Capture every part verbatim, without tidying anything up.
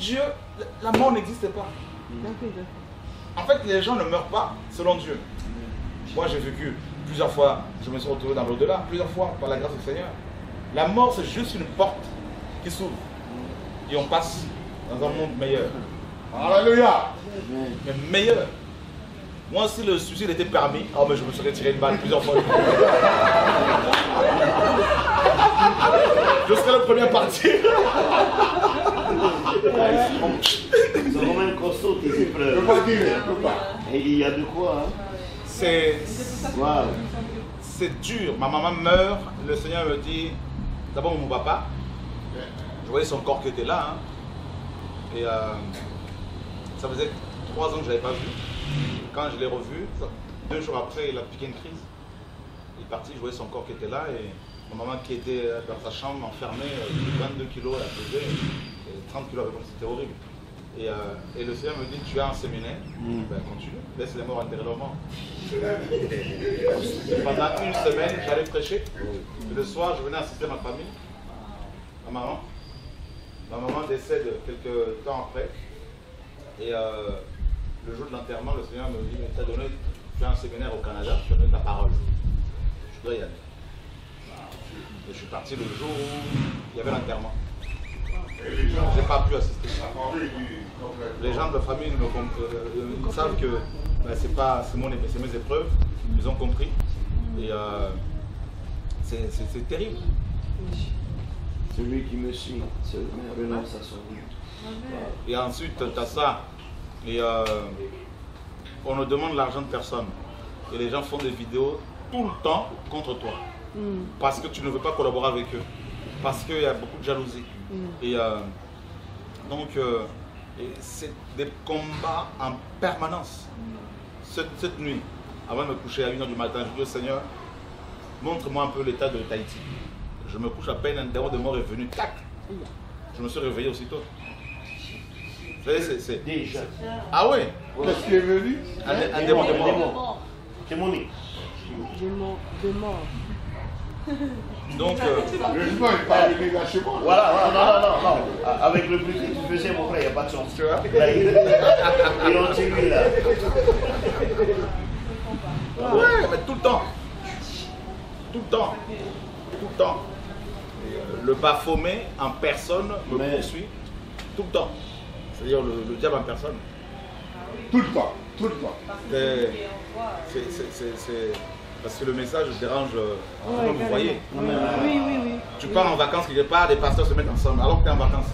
Dieu, la mort n'existe pas. En fait, les gens ne meurent pas selon Dieu. Moi, j'ai vécu plusieurs fois, je me suis retrouvé dans l'au-delà, plusieurs fois, par la grâce du Seigneur. La mort, c'est juste une porte qui s'ouvre. Et on passe dans un monde meilleur. Alléluia. Mais meilleur. Moi, si le suicide était permis, oh, mais je me serais tiré une balle plusieurs fois. Je serais le premier à partir. Ils sont quand même costauds, tes épreuves. Je peux pas dire, je peux pas. Et il y a de quoi, hein. C'est Waouh. c'est dur. Ma maman meurt, le Seigneur me dit, d'abord mon papa, je voyais son corps qui était là. Hein. Et euh, ça faisait trois ans que je ne l'avais pas vu. Quand je l'ai revu, deux jours après, il a piqué une crise. Il est parti, je voyais son corps qui était là. Et ma maman qui était dans sa chambre, enfermée, vingt-deux kilos, elle a pesé, et trente kilos avec moi, c'était horrible. Et, euh, et le Seigneur me dit, tu as un séminaire, mm. ben continue, laisse les morts enterrer leurs morts. Pendant une semaine, j'allais prêcher. Et le soir, je venais assister ma famille, ma maman. Ma maman décède quelques temps après. Et euh, le jour de l'enterrement, le Seigneur me dit, tu as donné, tu as un séminaire au Canada, tu as donné ta parole. Je dois y aller. Et je suis parti le jour où il y avait l'enterrement. Je n'ai pas pu assister. Les gens de la famille me euh, ils savent que ben, c'est pas c'est mon c'est mes épreuves, ils ont compris. Et euh, c'est terrible. Celui qui me suit, celui renonce à son vie. Et ensuite, tu as ça. Et euh, on ne demande l'argent de personne. Et les gens font des vidéos tout le temps contre toi. Mm. Parce que tu ne veux pas collaborer avec eux. Parce qu'il y a beaucoup de jalousie. Mm. Et euh, donc, euh, c'est des combats en permanence. Cette, cette nuit, avant de me coucher à une heure du matin, je dis au Seigneur, montre-moi un peu l'état de Tahiti. Je me couche à peine, un démon de mort est venu, tac. Je me suis réveillé aussitôt. Vous savez, c'est... Déjà. Ah ouais. Qu'est-ce qui est venu? Un, un, un démon de mort. Démonique. Démon de mort. Donc, euh, le jument n'est pas venu là chez moi. Voilà, non, non, non, non, non. Avec le bruit que tu faisais, mon frère, il n'y a pas de chance. Tu vois? Là, il est en lui, là. Ouais, mais tout le temps. Tout le temps. Tout le temps. Le Baphomet en personne me mais... poursuit. Tout le temps. C'est-à-dire le, le diable en personne. Tout le temps. Tout le temps. C'est... Parce que le message dérange, ouais, vous voyez. Oui, oui, oui, oui. Tu pars en vacances quelque part, des pasteurs se mettent ensemble alors que tu es en vacances.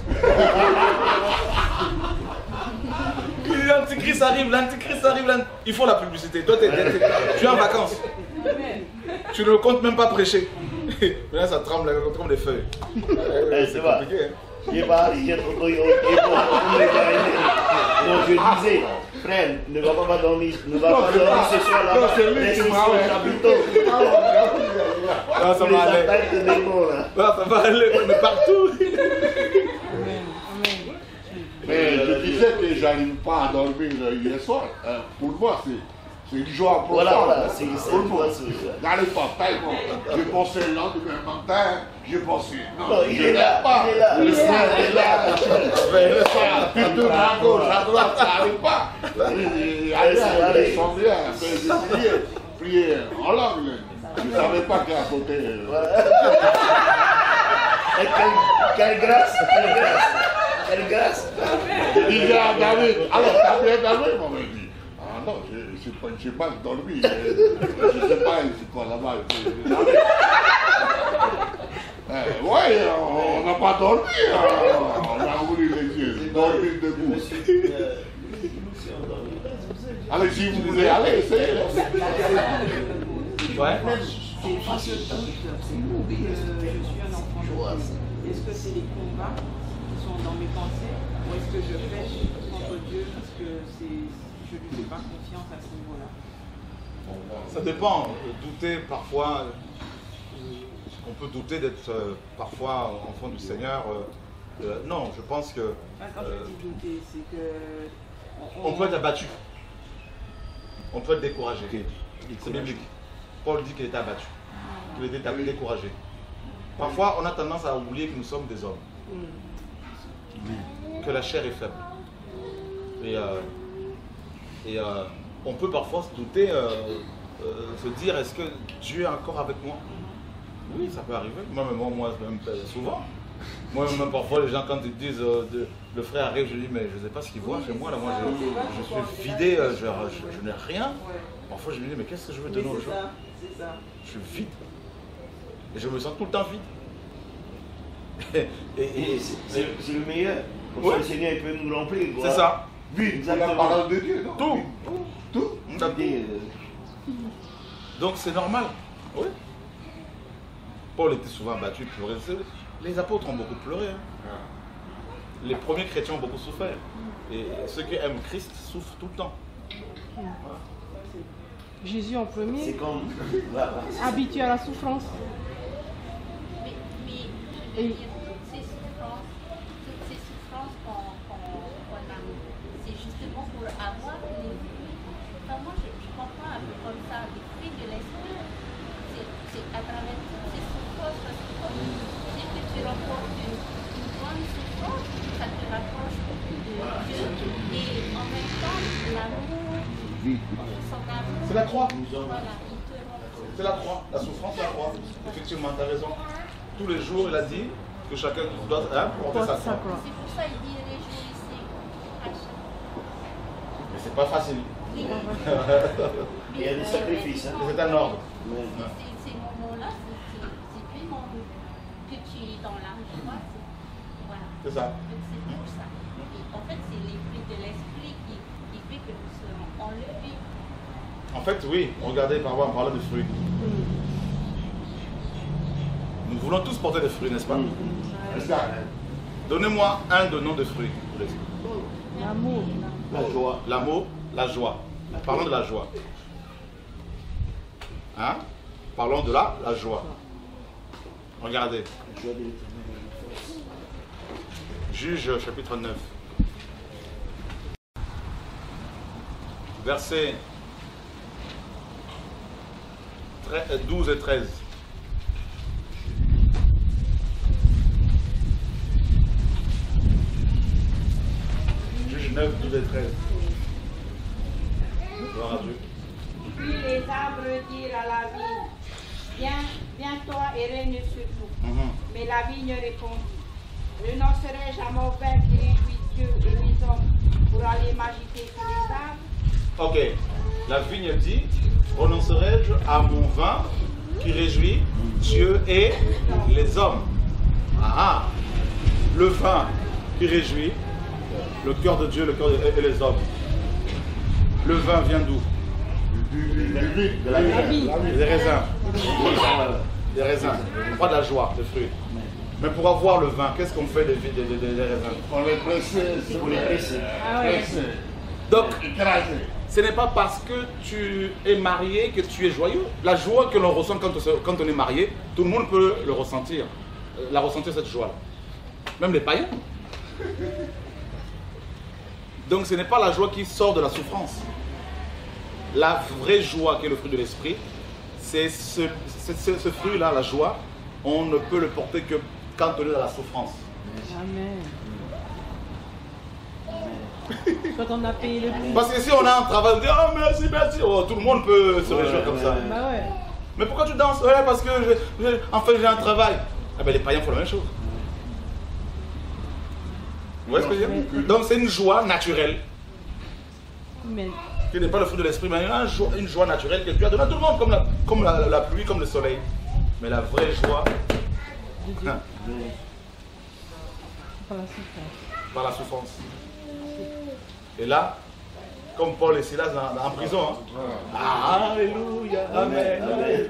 L'antichrist arrive, l'antichrist arrive, il faut la publicité. Toi, t'es, t'es, t'es, tu es en vacances. Tu ne comptes même pas prêcher. Mais là, ça tremble comme des feuilles. C'est compliqué. Hein. Il pas, il est trop tôt, il est bon. Donc je disais, frère, ne va pas dormir, ne va pas dormir ce soir là-bas. Non, c'est lui qui m'a Non, ça va aller. Non, ça va aller, on est partout. Mais je disais que je n'arrive pas à dormir hier soir. Pour moi, c'est... C'est une joie profonde. Voilà, voilà, c'est une joie. N'arrive pas tellement. Je pensais le lendemain matin, je pensais. Non, non il, est là, pas. il est là. Le soir, il est là. Tu tournes à gauche, à droite, ça n'arrive pas. Allez, chanter, prier, prier en langue. Je ne savais pas qu'à côté. Quelle grâce, quelle grâce, quelle grâce. Je disais à David, alors t'as bien David, on m'a dit. Ah non, je n'ai pas dormi. Je ne sais pas, c'est quoi là-bas. Oui, on n'a pas dormi. On a ouvert les yeux, dormir debout. Allez, si vous voulez aller, essayez. Ouais. C'est nous, que je suis un enfant de Dieu. Est-ce que c'est les combats qui sont dans mes pensées ou est-ce que je pêche contre Dieu parce que je ne lui fais pas confiance à ce niveau-là? Ça dépend. Douter parfois, on peut douter d'être euh, parfois enfant du Seigneur. Euh, euh, non, je pense que... Quand euh, je dis douter, c'est que... On, on peut être abattu. On peut être découragé. Okay. C'est biblique. Paul dit qu'il était abattu, qu'il était oui. découragé. Parfois, on a tendance à oublier que nous sommes des hommes. Mm. que la chair est faible. Et, euh, et euh, on peut parfois se douter, euh, euh, se dire, est-ce que Dieu est encore avec moi? Oui, ça peut arriver. Moi, moi, moi même souvent. Moi, même parfois, les gens, quand ils disent, euh, de, le frère arrive, je dis, mais je ne sais pas ce qu'il voit chez moi. Là, moi, je, je suis vidé, euh, je, je, je n'ai rien. Parfois, je me dis, mais qu'est-ce que je veux donner aux gens? Je suis vide. Et je me sens tout le temps vide. et, et, et c'est le meilleur. Comme ouais. ça, le Seigneur il peut nous remplir. C'est ça. Vide, c'est la parole de Dieu. Non? Tout. Tout. Tout. Donc c'est normal. Oui. Paul était souvent battu, pleurait. Les apôtres ont beaucoup pleuré. Hein. Les premiers chrétiens ont beaucoup souffert. Et ceux qui aiment Christ souffrent tout le temps. Voilà. Jésus en premier, c'est comme habitué à la souffrance. Mais, mais Et... toutes ces souffrances, toutes ces souffrances qu'on qu qu a, c'est justement pour avoir les fruits. Enfin, moi, je, je comprends un peu comme ça, les fruits de l'esprit. C'est à travers toutes ces souffrances, parce que comme dès que tu remportes une, une grande souffrance, ça te rapproche beaucoup de Dieu. Et en même temps, l'amour, son amour. C'est la croix. Voilà, il te rend. C'est la croix. La souffrance, c'est la croix. Effectivement, tu as raison. Tous les jours, il a dit que chacun doit hein, porter sa croix. C'est pour ça qu'il dit réjouissez à chaque fois. Mais c'est pas facile. Oui. il y a des sacrifices. Hein. C'est un ordre. Ouais. Ces moments-là, c'est vraiment que tu es dans la joie. Voilà. C'est ça. C'est pour ça. Et en fait, c'est les fruits de l'esprit qui, qui fait que nous serons enlevés. En fait, oui. Regardez, par exemple, en parlant de fruits. Nous voulons tous porter des fruits, n'est-ce pas? Mmh. Donnez-moi un de nos de fruits. L'amour. La joie. L'amour, la joie. Parlons de la joie. Hein? Parlons de la, la joie. Regardez. Juge chapitre neuf. Versets douze et treize. Juge neuf, douze et treize. Gloire à Dieu. Puis les arbres dirent à la vigne, viens, viens toi et règne sur nous. Mm-hmm. Mais la vigne répondit, renoncerai-je à mon vin qui réjouit Dieu et les hommes pour aller m'agiter sur les arbres? Ok, la vigne dit, renoncerai-je à mon vin qui réjouit Dieu et les hommes? Ah, le vin qui réjouit le cœur de Dieu, le cœur de, et les hommes. Le vin vient d'où? De la vie. Des raisins. Des raisins. Pas de la joie, des fruits. Mais pour avoir le vin, qu'est-ce qu'on fait des, des, des, des raisins? On les presse, Pour les presser. Ah ouais. Donc, écraser. ce n'est pas parce que tu es marié que tu es joyeux. La joie que l'on ressent quand on, quand on est marié, tout le monde peut le ressentir. La ressentir, cette joie-là. Même les païens. Donc ce n'est pas la joie qui sort de la souffrance. La vraie joie qui est le fruit de l'esprit, c'est ce, ce, ce fruit-là, la joie, on ne peut le porter que quand on est dans la souffrance. Amen. Quand on a payé le prix. Parce que si on a un travail, on dit oh merci, merci, oh, tout le monde peut se réjouir comme ça. Bah ouais. Mais pourquoi tu danses? Ouais, parce que je, je, enfin j'ai un travail. Ah ben les païens font la même chose. Vous voyez ce que je veux dire? Donc c'est une joie naturelle. Mais Qui n'est pas le fruit de l'esprit, mais une joie, une joie naturelle que tu as donnée à tout le monde, comme la, comme la, la pluie, comme le soleil. Mais la vraie joie, de Dieu, hein, par la souffrance. par la souffrance. Et là, comme Paul et Silas en, en prison. Hein. Ah, alléluia, amen. amen.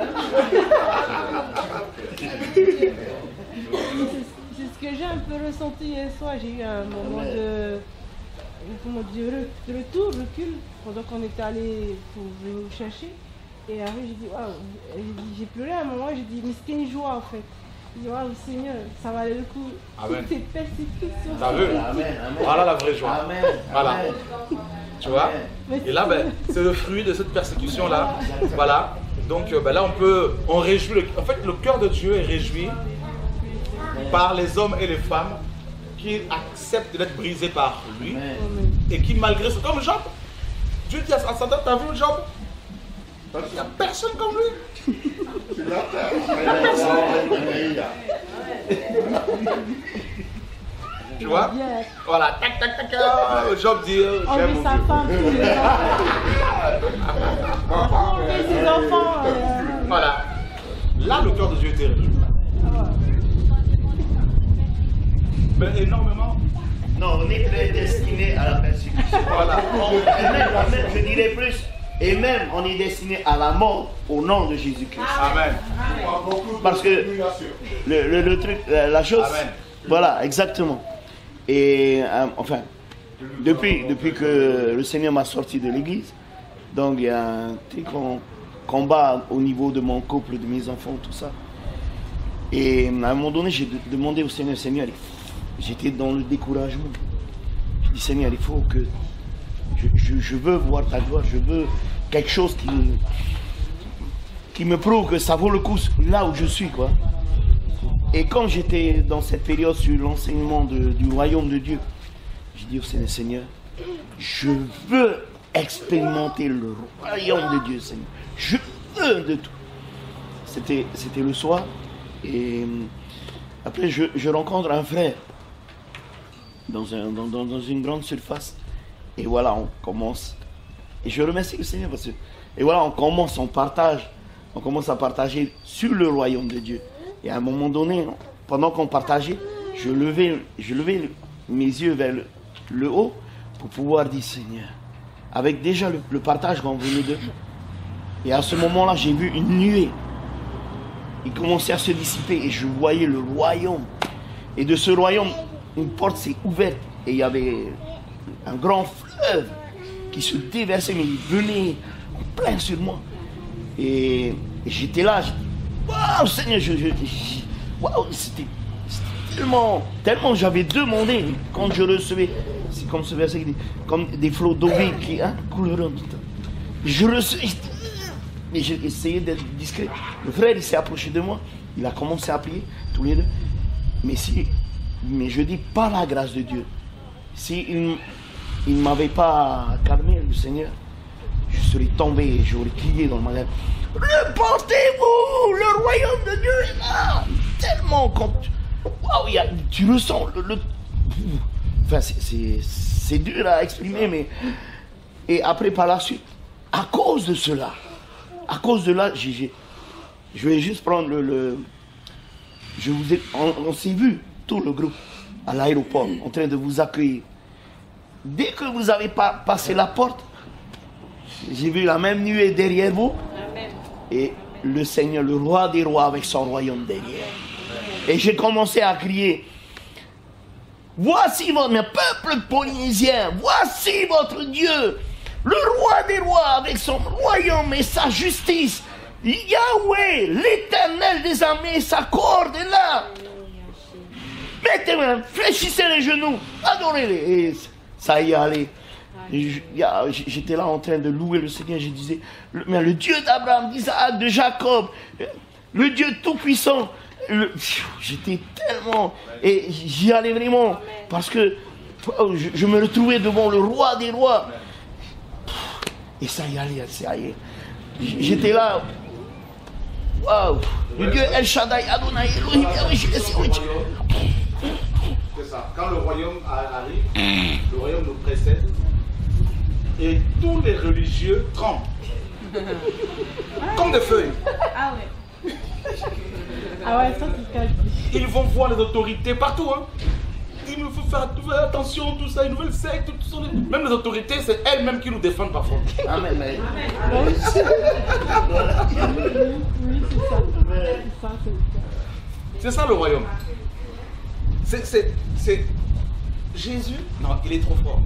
C'est ce que j'ai un peu ressenti hier soir. J'ai eu un moment de, comment dire, de retour, recul, pendant qu'on était allé pour venir vous chercher. Et après, j'ai dit, waouh, j'ai pleuré à un moment, j'ai dit, mais c'était une joie en fait. J'ai dit, waouh, Seigneur, ça valait le coup. Amen. Toutes ces persécutions. T'as vu? Amen, amen. Voilà la vraie joie. Amen. Voilà. Amen. Tu vois? Mais Et là, ben, c'est le fruit de cette persécution-là. Voilà. Donc euh, ben là, on peut, on réjouit. Le, en fait, le cœur de Dieu est réjoui par les hommes et les femmes qui accepte d'être brisé par lui. Amen. Et qui malgré ça, comme Job, Dieu dit à Satan, t'as vu Job? Il n'y a personne comme lui. Sur la terre. Tu vois? Voilà, tac, tac, tac, tac. Job dit, euh, On j'aime met mon sa Dieu. femme, tous les enfants. On met ses enfants. euh, Voilà. Là, le cœur de Dieu était réjoui. Mais énormément. Non, on est prédestiné à la persécution. Voilà. Et même, même, je dirais plus, et même on est destiné à la mort au nom de Jésus-Christ. Amen. Parce que le, le, le truc, la, la chose, Amen. voilà, exactement. Et euh, enfin, depuis, depuis que le Seigneur m'a sorti de l'église, donc il y a un petit com- combat au niveau de mon couple, de mes enfants, tout ça. Et à un moment donné, j'ai de- demandé au Seigneur, Seigneur, il faut- j'étais dans le découragement. J'ai dit, Seigneur, il faut que je, je, je veux voir ta gloire, je veux quelque chose qui me, qui me prouve que ça vaut le coup là où je suis, quoi. Et quand j'étais dans cette période sur l'enseignement de- du royaume de Dieu, j'ai dit au Seigneur, Seigneur, je veux expérimenter le royaume de Dieu, Seigneur. Je veux de tout. C'était, c'était le soir. Et euh, après, je, je rencontre un frère dans, un, dans, dans- dans une grande surface. Et voilà, on commence. Et je remercie le Seigneur parce que... Et voilà, on commence, on partage. On commence à partager sur le royaume de Dieu. Et à un moment donné, pendant qu'on partageait, je levais, je levais mes yeux vers le, le haut pour pouvoir dire Seigneur. Avec déjà le, le partage qu'on venait de. Et à ce moment-là, j'ai vu une nuée. Il commençait à se dissiper et je voyais le royaume. Et de ce royaume, une porte s'est ouverte. Et il y avait un grand fleuve qui se déversait, mais il venait en plein sur moi. Et, et j'étais là, j'ai dit, waouh Seigneur, je, je, je- waouh, c'était c'était tellement, tellement j'avais demandé quand je recevais, c'est comme ce verset qui dit, comme des flots d'eau vive qui hein, couleront tout le temps. Je recevais, mais j'ai essayé d'être discret. Le frère, il s'est approché de moi, il a commencé à prier, tous les deux. Mais si, mais je dis par la grâce de Dieu, si il, il ne m'avait pas calmé, le Seigneur, je serais tombé et j'aurais crié dans le magasin. Reportez-vous, le royaume de Dieu est là. Tellement quand waouh, il y a- tu ressens le, le- enfin c'est- c'est c'est dur à exprimer, mais et après par la suite, à cause de cela, à cause de là, j'ai, j'ai- je vais juste prendre le, le- je vous ai, on, on s'est vu tout le groupe à l'aéroport en train de vous accueillir. Dès que vous avez pas passé la porte, j'ai vu la même nuée derrière vous. Et le Seigneur, le roi des rois avec son royaume derrière. Et j'ai commencé à crier, voici votre peuple polynésien, voici votre Dieu, le roi des rois avec son royaume et sa justice. Yahweh, l'éternel des armées, s'accorde là. Mettez-moi, fléchissez les genoux, adorez-les. Et ça y est, allez. Et je- y a- J'étais là en train de louer le Seigneur. Je disais, le, mais le Dieu d'Abraham, d'Isaac, de Jacob, le Dieu tout-puissant. le- J'étais tellement. Et j'y allais vraiment. Parce que je, je me retrouvais devant le roi des rois. Et ça y allait, ça y est. J'étais là. Waouh! Le Dieu El Shaddai, Adonai, Elohim, Yahweh, Jireh, Sirwich. C'est ça. Quand le royaume a- arrive, le royaume nous précède. Et tous les religieux tremblent. Comme des feuilles. Ah ouais. Ah ouais, ça c'est ce que je dis. Ils vont voir les autorités partout. Hein. Il nous faut faire, faire attention, tout ça, une nouvelle secte, tout ça. Même les autorités, c'est elles-mêmes qui nous défendent parfois. Amen. mais- Oui, c'est ça. C'est ça, c'est ça. C'est ça le royaume. C'est, c'est, c'est... Jésus, non, il est trop fort.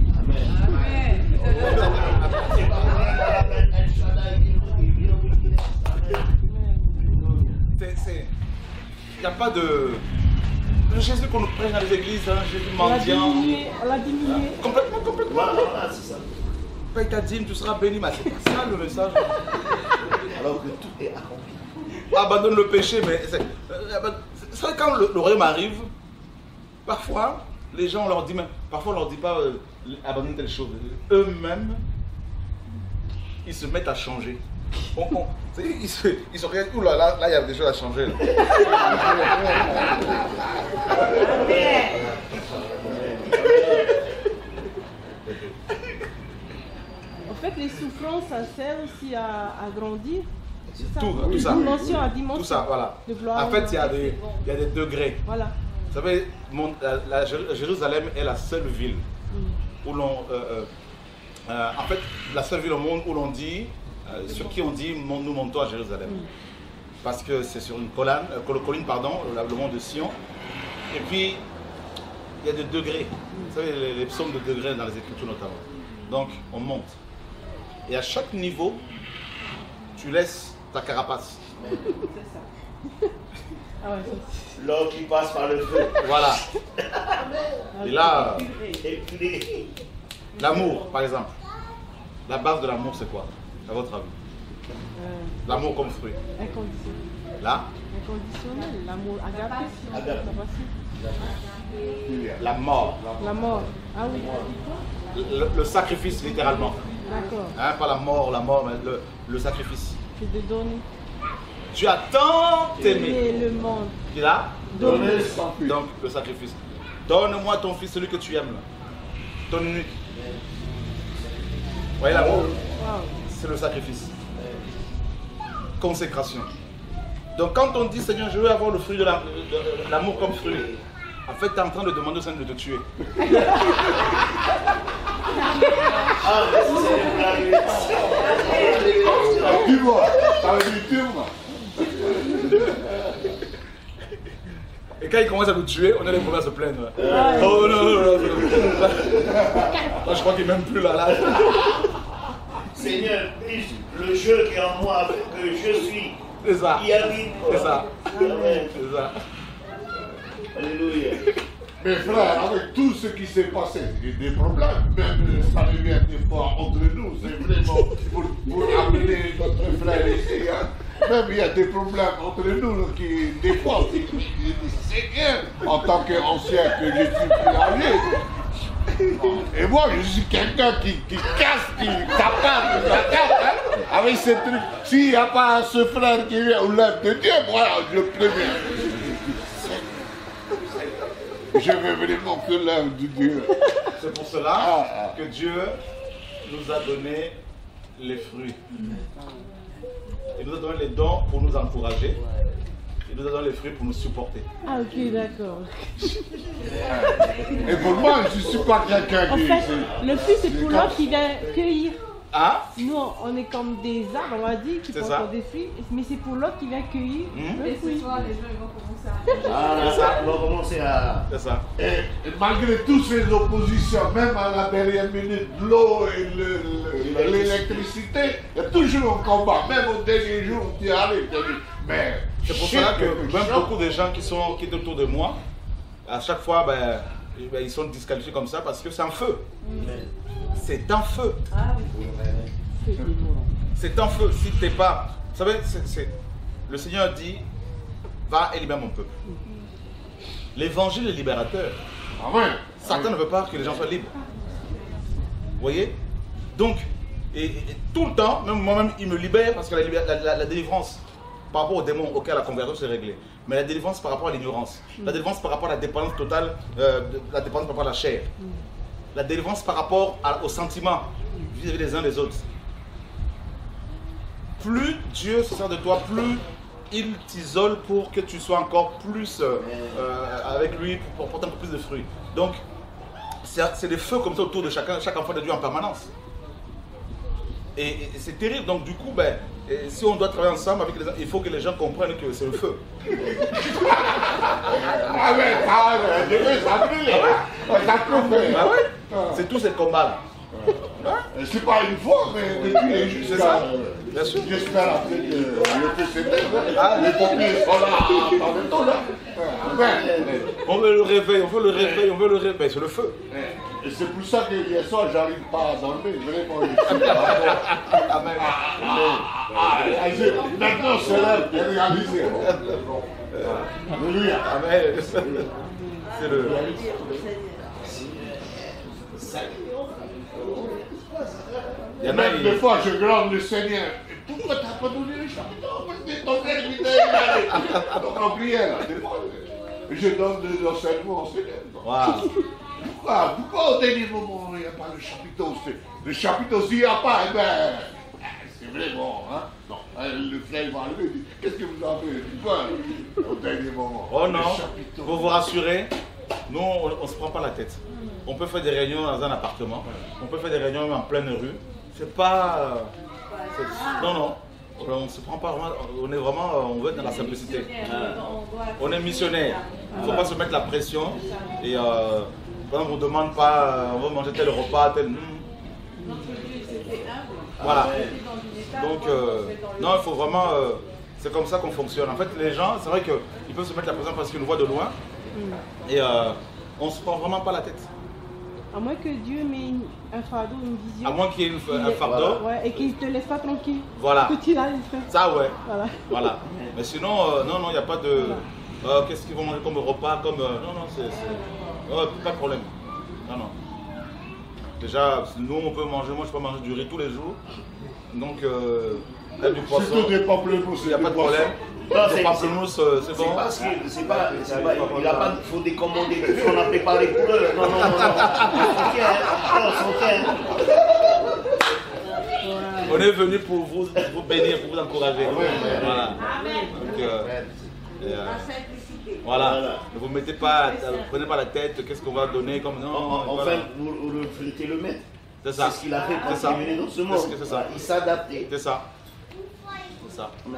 C'est, c'est... Il n'y a pas de... Le Jésus qu'on nous prêche dans les églises, hein, Jésus On l'a mendiant. diminué, on l'a diminué. Complètement, complètement. Voilà, voilà, c'est ça. Paye ta dîme, tu seras béni. Mais c'est pas ça le message. Alors que tout est accompli. Abandonne le péché, mais c'est... euh, C'est vrai, quand le, le royaume arrive, parfois, les gens, on leur dit même, parfois on leur dit pas euh, abandonner telle chose. Eux-mêmes, ils se mettent à changer. On, on, ils, se, ils se regardent, oula, là, là, il y a des choses à changer. Là. En fait, les souffrances, ça sert aussi à, à grandir. Ça. Tout, tout ça. Dimension à dimension. Tout ça, voilà. De gloire, en fait, il y, a des, il y a des degrés. Voilà. Vous savez, mon, la, la, Jérusalem est la seule ville mm. où l'on... Euh, euh, en fait, la seule ville au monde où l'on dit, euh, sur qui on dit, nous montons à Jérusalem. Mm. Parce que c'est sur une colline, euh, colline pardon, le, le mont de Sion. Et puis, il y a des degrés. Mm. Vous savez, les, les psaumes de degrés dans les Écritures notamment. Donc, on monte. Et à chaque niveau, tu laisses ta carapace. C'est ça. Ah ouais, l'eau qui passe par le feu. Voilà. Et là, l'amour, par exemple. La base de l'amour, c'est quoi, à votre avis? euh, L'amour comme fruit. Inconditionnel. Là Inconditionnel. L'amour agapé. La mort. La mort. Ah oui. Le, le sacrifice, littéralement. D'accord. Hein, pas la mort, la mort, mais le, le sacrifice. C'est de donner. Tu as tant aimé le monde. Il a donné donc le sacrifice. Donne-moi ton fils, celui que tu aimes. Ton unique. Vous voyez l'amour? Wow. C'est le sacrifice. Consécration. Donc quand on dit Seigneur, je veux avoir le fruit de l'amour comme fruit, en fait tu es en train de demander au Seigneur de te tuer. Ah, c'est dis-moi, ça veut dire dis-moi. Et quand il commence à nous tuer, on a les premiers à se plaindre. Oh non, non, non, non. Moi, je crois qu'il n'est même plus là. là. Seigneur, le jeu qui est en moi fait que je suis. C'est ça. Il habite. C'est ça. C'est ça. Alléluia. Mes frères, avec tout ce qui s'est passé, il y a des problèmes, même ça devient des fois entre nous, c'est vraiment pour, pour amener notre frère ici. Hein. Même il y a des problèmes entre nous qui, des fois, je dis Seigneur, en tant qu'ancien que je suis plus âgé. Et moi, je suis quelqu'un qui, qui casse, qui tape, qui tape, hein, avec ces trucs. S'il n'y a pas ce frère qui vient au lèvres de Dieu, moi, je préviens. Je veux vraiment que l'œuvre de Dieu. C'est pour cela ah, ah. que Dieu nous a donné les fruits. Il nous a donné les dons pour nous encourager. Il nous a donné les fruits pour nous supporter. Ah ok, d'accord. Et pour moi, je ne suis pas quelqu'un qui... En fait, le fruit c'est pour l'autre qui vient cueillir. Ah? Nous, on est comme des arbres, on va dire, qui portent des fruits, mais c'est pour l'autre qui vient cueillir. Mmh. Et ce soir, les gens ils vont commencer à... Ah, ça, ils vont commencer à... C'est ça. Et, et malgré toutes ces oppositions, même à la dernière minute, l'eau et l'électricité, il y a toujours un combat. Même au dernier jour, tu arrives, tu dis, mais... C'est pour cela que même beaucoup de gens qui sont qui sont autour de moi, à chaque fois, ben, ben, ils sont disqualifiés comme ça parce que c'est un feu. Mmh. C'est un feu. Ah oui. C'est un feu. Si tu n'es pas... Vous savez, c'est, c'est... le Seigneur dit, va et libère mon peuple. L'évangile est libérateur. Ah ouais. Satan ne veut pas que les gens soient libres. Vous voyez? Donc, et, et, tout le temps, même moi-même, il me libère parce que la, la, la, la délivrance par rapport aux démons auxquels la conversion s'est réglée. Mais la délivrance par rapport à l'ignorance. La délivrance par rapport à la dépendance totale, euh, de, la dépendance par rapport à la chair. La délivrance par rapport à, aux sentiments vis-à-vis des uns des autres. Plus Dieu se sert de toi, plus il t'isole pour que tu sois encore plus euh, euh, avec lui, pour porter un peu plus de fruits. Donc, c'est des feux comme ça autour de chacun, chaque enfant de Dieu en permanence. Et, et c'est terrible, donc du coup, ben, et si on doit travailler ensemble avec les gens, il faut que les gens comprennent que c'est le feu. Ah ouais, ah ouais, ça brûle, ça brûle. Ah ouais, c'est tous ces combats-là. Ouais. C'est pas une fois, mais depuis les jours. C'est ça. Bien sûr. J'espère après que le feu s'éteint. Ah, les pompiers sont là, dans le temps là. On veut le réveil, on veut le réveil, on veut le réveil, c'est le feu. Et c'est pour ça que hier soir, j'arrive pas à dormir. Vraiment, Amen. Maintenant, c'est l'heure de réaliser. Alléluia. Amen. C'est le... Il y en a, Même ils- des fois, je grande le Seigneur. Et pourquoi tu n'as pas donné les chapiteaux? Parce que ton frère lui dit, donc en prière, des fois, je donne de l'enseignement au Seigneur. Voilà. Pourquoi, pourquoi au dernier moment, il n'y a pas de chapiteau? Le chapiteau, s'il n'y a pas, eh ben, c'est vraiment, hein? Non, le frère va arriver et dit, qu'est-ce que vous avez? Pourquoi au dernier moment? Oh le non, chapiteau. pour vous rassurer, nous on ne se prend pas la tête. On peut faire des réunions dans un appartement, on peut faire des réunions en pleine rue. C'est pas... c'est- Non, non, on ne se prend pas vraiment, on est vraiment, on veut être dans la simplicité. On est missionnaire, il ne faut pas se mettre la pression. Et euh, quand on ne vous demande pas, euh, on va manger tel repas, tel... hmm. Voilà. Donc, euh, non, il faut vraiment... euh, c'est comme ça qu'on fonctionne. En fait, les gens, c'est vrai qu'ils peuvent se mettre la pression parce qu'ils nous voient de loin. Et euh, on ne se prend vraiment pas la tête. À moins que Dieu mette une- un fardeau, une vision. À moins qu'il y ait une- il un est- fardeau. Ouais, et qu'il ne te laisse pas tranquille. Voilà. Que tu ailles faire. Ça, ouais. Voilà. Voilà. Mais sinon, euh, non, non, il n'y a pas de... euh, Qu'est-ce qu'ils vont manger comme repas, comme... euh, non, non, c'est... c'est- ouais, pas de problème. Non, non. Déjà, nous, on peut manger... Moi, je peux manger du riz tous les jours. Donc, euh, avec du C'est poisson, tout des pamplemousses. il n'y a pas de problème. Non, Des c'est- pamplemousses, euh, c'est C'est bon. parce que c'est pas, c'est pas, il n'a pas, il faut décommander tout ce qu'on a préparé pour eux. Non, non, non, non. On tient, non, on tient. On est venu pour vous, vous bénir, pour vous encourager. Voilà. Donc, euh, et, euh, voilà. Ne vous mettez pas, euh, prenez pas la tête, qu'est-ce qu'on va donner comme non. En- voilà. Enfin, vous, vous reflétez le maître. C'est ça. C'est ce qu'il a fait C'est quand ça. il est venu dans ce monde. C'est ça. Il s'adaptait. C'est ça. C'est ça. Il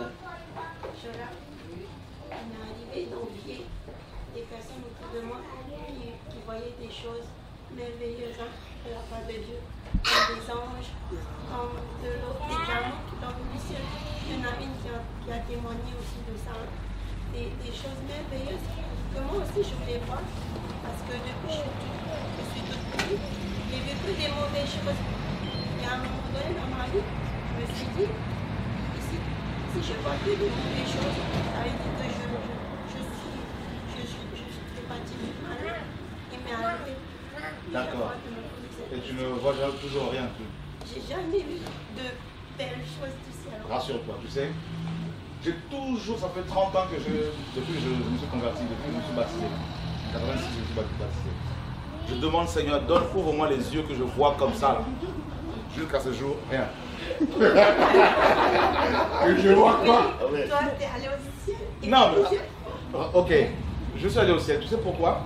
m'est arrivé d'envier des personnes autour de moi qui, qui voyaient des choses merveilleuses hein, de la part de Dieu, comme des anges, comme de l'eau, des diamants qui tombent du ciel. Il y en a une qui a, qui a témoigné aussi de ça, hein. des, des choses merveilleuses que moi aussi je voulais voir, parce que depuis que je suis toute, je suis toute petite, j'ai vu que des mauvaises choses. Et à un moment donné dans ma vie, je me suis dit, ici, si je vois que de mauvaises choses, ça veut dire que je, je, je suis, je, je, je, je fais partie du mal. Il m'est arrivé. D'accord. Et tu ne vois jamais- toujours rien. Tu... J'ai jamais vu de belles choses du ciel. Rassure-toi, tu sais. J'ai toujours, ça fait trente ans que je, depuis que je, je me suis converti, depuis que je me suis baptisé. En quatre-vingt-six, je me suis baptisé. Je demande, Seigneur, donne, ouvre-moi les yeux que je vois comme ça. Là. Jusqu'à ce jour, rien. Et je vois quoi? Toi, t'es allé au ciel. Et Non, puis, mais, je- ok, je suis allé au ciel. Tu sais pourquoi?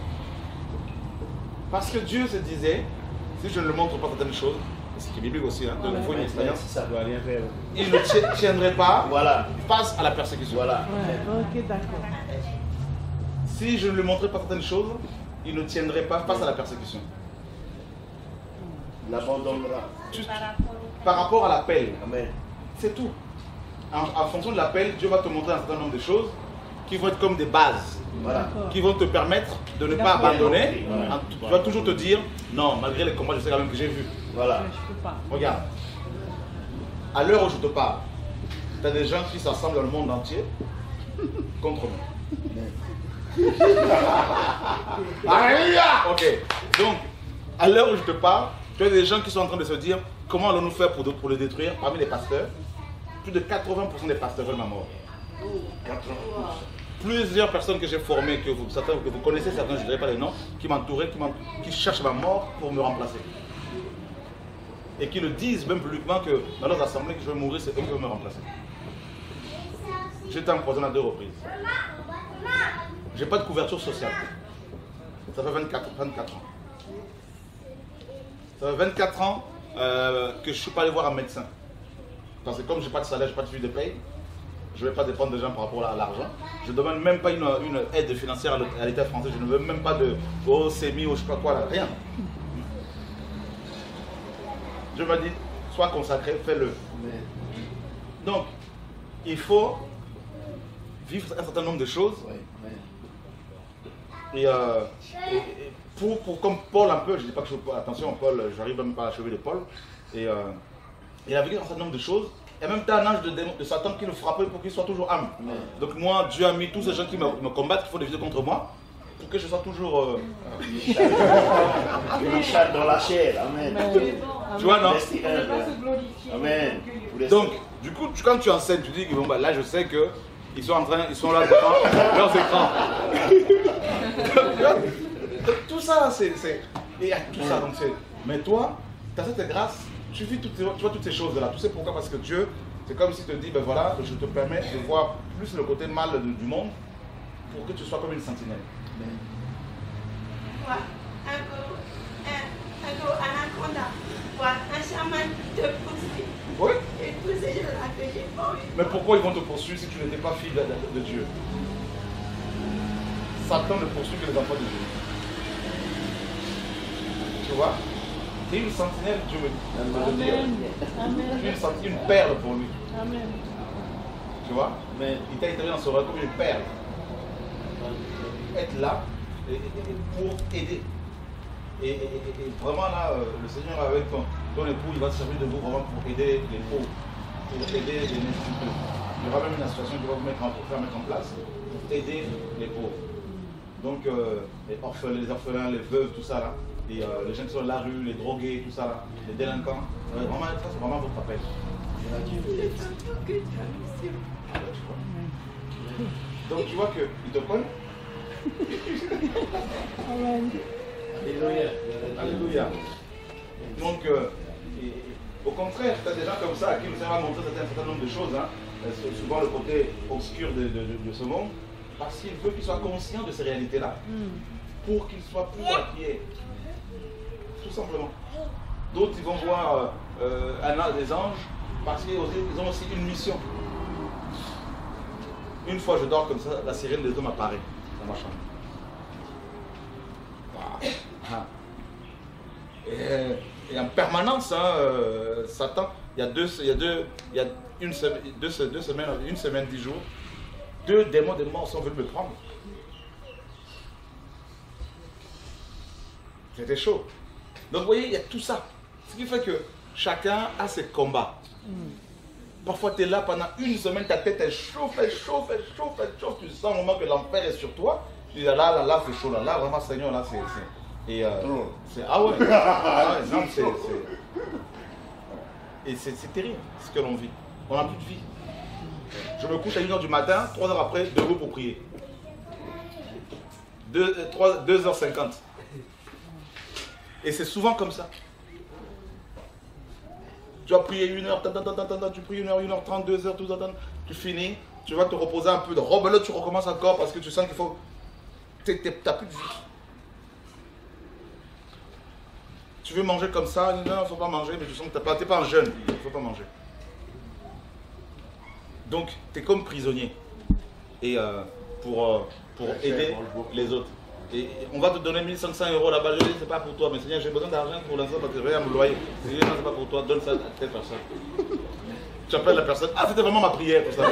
Parce que Dieu se disait, si je ne le montre pas certaines choses, ce qui est biblique aussi, hein, donc il faut une expérience, Ça doit rien faire. il ne ti- tiendrait pas Voilà. face à la persécution. Voilà. Ouais, ok, d'accord. Si je ne lui montrais pas certaines choses, il ne tiendrait pas face à la persécution. Il abandonnera. Tu- Par rapport au par rapport à l'appel, Amen. c'est tout. En, en fonction de l'appel, Dieu va te montrer un certain nombre de choses qui vont être comme des bases, Voilà. qui vont te permettre de ne pas D'accord. abandonner. Voilà. En- Tu vas toujours te dire, non, malgré les combats, je sais quand même que j'ai vu. Voilà. Ouais, je peux pas. Regarde, à l'heure où je te parle, tu as des gens qui s'assemblent dans le monde entier contre moi. Alléluia! Ok, donc, à l'heure où je te parle, tu as des gens qui sont en train de se dire comment allons-nous faire pour, pour le détruire. Parmi les pasteurs, plus de quatre-vingts pour cent des pasteurs veulent ma mort. quatre-vingts pour cent. Plusieurs personnes que j'ai formées, que vous, certains, que vous connaissez, certains, je ne dirai pas les noms, qui m'entouraient, qui, m'ent- qui cherchent ma mort pour me remplacer. Et qui le disent même publiquement que dans leurs assemblées, que je vais mourir, c'est eux qui vont me remplacer. J'ai été empoisonné à deux reprises. J'ai pas de couverture sociale. Ça fait vingt-quatre, vingt-quatre ans. Ça fait vingt-quatre ans euh, que je ne suis pas allé voir un médecin. Parce que comme je n'ai pas de salaire, je n'ai pas de fiche de paye, je ne vais pas dépendre des gens par rapport à l'argent. Je ne demande même pas une, une aide financière à l'État français. Je ne veux même pas de oh, C M I ou je ne sais pas quoi, là, rien. Je me dis, sois consacré, fais-le. Donc, il faut vivre un certain nombre de choses. Ouais, ouais. Et, euh, et- et pour, pour, comme Paul un peu, je ne dis pas que je suis attention, Paul, je n'arrive même pas à achever de Paul. Et euh, il a vécu un certain nombre de choses. Et en même temps, un ange de, démon- de Satan qui le frappait pour qu'il soit toujours âme. Donc moi, Dieu a mis tous ces gens qui me, me combattent, qui font des vidéos contre moi, pour que je sois toujours... Euh, Les chats dans la chair, amen. tu vois, non? On ne pas se glorifier. Amen. Donc, du coup, tu, quand tu enseignes, tu dis que bon, bah, là, je sais que ils sont en train, ils sont là devant leurs écrans. Donc, tout ça, c'est... Il y a tout ça, donc c'est... Mais toi, tu as cette grâce, tu vis toutes ces, tu vois toutes ces choses-là. Tu sais pourquoi? Parce que Dieu, c'est comme s'il te dit, ben voilà, je te permets de voir plus le côté mal de- du monde pour que tu sois comme une sentinelle. Voilà. Un gros, un, un gros anaconda. Voilà. Un chaman qui te poursuit. Oui. Et tous ces gens-là que j'ai pas eu. Mais pourquoi ils vont te poursuivre si tu n'étais pas fille de, de- de Dieu? Satan ne poursuit que les enfants de Dieu. Tu vois? Tu es une sentinelle, Dieu me dit. Amen. Tu es une, Amen. senti- une perle pour lui. Amen. Tu vois? Mais il t'a établi dans ce rôle comme une perle. Être là et, et- et pour aider. Et, et- et- et vraiment là, euh, le Seigneur avec ton, ton époux, il va se servir de vous vraiment pour aider les pauvres, pour aider les nécessiteux. Il y aura même une association qui va vous mettre en, faire mettre en place pour aider les pauvres. Donc euh, les, orphelins, les orphelins, les veuves, tout ça là, et, euh, les gens qui sont dans la rue, les drogués, tout ça là, les délinquants, ça va vraiment, ça c'est vraiment votre appel. Les enfants que tu as mis sur Ah bah, tu vois. Donc tu vois qu'ils te prennent. Amen. Alléluia. Alléluia. Donc, euh, et- et- au contraire, tu as des gens comme ça à qui le Seigneur a montré un certain nombre de choses, hein, euh, souvent le côté obscur de, de- de- de ce monde, parce qu'il veut qu'ils soient conscients de ces réalités-là, pour qu'ils soient plus inquiets. Tout simplement. D'autres, ils vont voir euh, euh, un an des anges, parce qu'ils ils ont aussi une mission. Une fois je dors comme ça, la sirène des hommes apparaît dans ma chambre. Waouh. Ah. Et, et en permanence, hein, euh, Satan, il y a deux, il y a deux, il y a une semaine, deux, deux semaines, une semaine, dix jours, deux démons des morts sont venus me prendre. C'était chaud. Donc vous voyez, il y a tout ça. Ce qui fait que chacun a ses combats. Parfois, tu es là pendant une semaine, ta tête elle chauffe, elle chauffe, elle chauffe, elle chauffe. Tu sens au moment que l'enfer est sur toi. Tu dis là, là, là, c'est chaud, là, là, vraiment, Seigneur, là, c'est. c'est- Et euh, c'est. Ah ouais, ah ouais, non, c'est. c'est- Et c'est c'est terrible ce que l'on vit. On n'a plus de vie. Je me couche à une heure du matin, trois heures après, debout pour prier. deux heures cinquante. Et c'est souvent comme ça. Tu vas prier une heure, tu pries une heure, une heure trente, deux heures, tout ça, tu finis, tu vas te reposer un peu de robe, là tu recommences encore parce que tu sens qu'il faut. Tu n'as plus de vie. Tu veux manger comme ça, non, il ne faut pas manger, mais tu sens que tu n'es pas, t'es pas en jeûne, il ne faut pas manger. Donc, tu es comme prisonnier. Et euh, pour, euh, pour aider les autres. Et on va te donner mille cinq cents euros là-bas. Je dis, c'est pas pour toi, mais Seigneur, j'ai besoin d'argent pour l'instant parce que je vais à mon loyer. Seigneur, non, c'est pas pour toi, donne ça à telle personne. Tu appelles la personne, ah, c'était vraiment ma prière pour ça.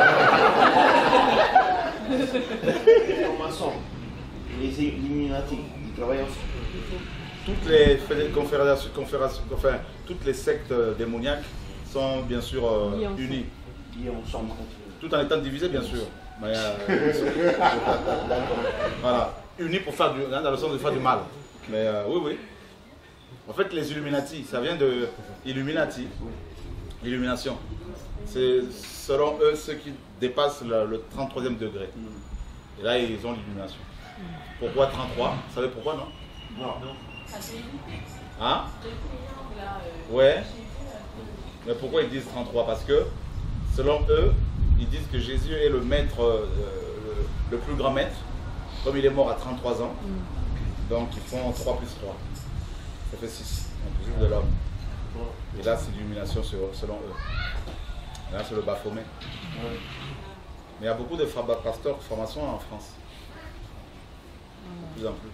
Les francs-maçons, les Illuminati, ils travaillent ensemble. Toutes les confédérations, confédérations, enfin, toutes les sectes démoniaques sont bien sûr euh, Liées ensemble. unies. Liés ensemble contre Tout en étant divisées, bien sûr. Mais, euh, voilà. Unis pour faire du, hein, dans le sens de faire du mal. Mais euh, oui, oui. En fait, les Illuminati, ça vient de Illuminati, l'illumination. C'est selon eux ceux qui dépassent le, le trente-troisième degré. Et là, ils ont l'illumination. Pourquoi trente-trois? Vous savez pourquoi, non? Non. Hein? Ouais. Mais pourquoi ils disent trente-trois? Parce que, selon eux, ils disent que Jésus est le maître, euh, le, le plus grand maître, comme il est mort à trente-trois ans. Donc ils font trois plus trois. Ça fait six, inclusive de l'homme. Et là, c'est l'illumination selon eux. Là, c'est le Baphomet. Mais il y a beaucoup de pasteurs de formation en France. De plus en plus.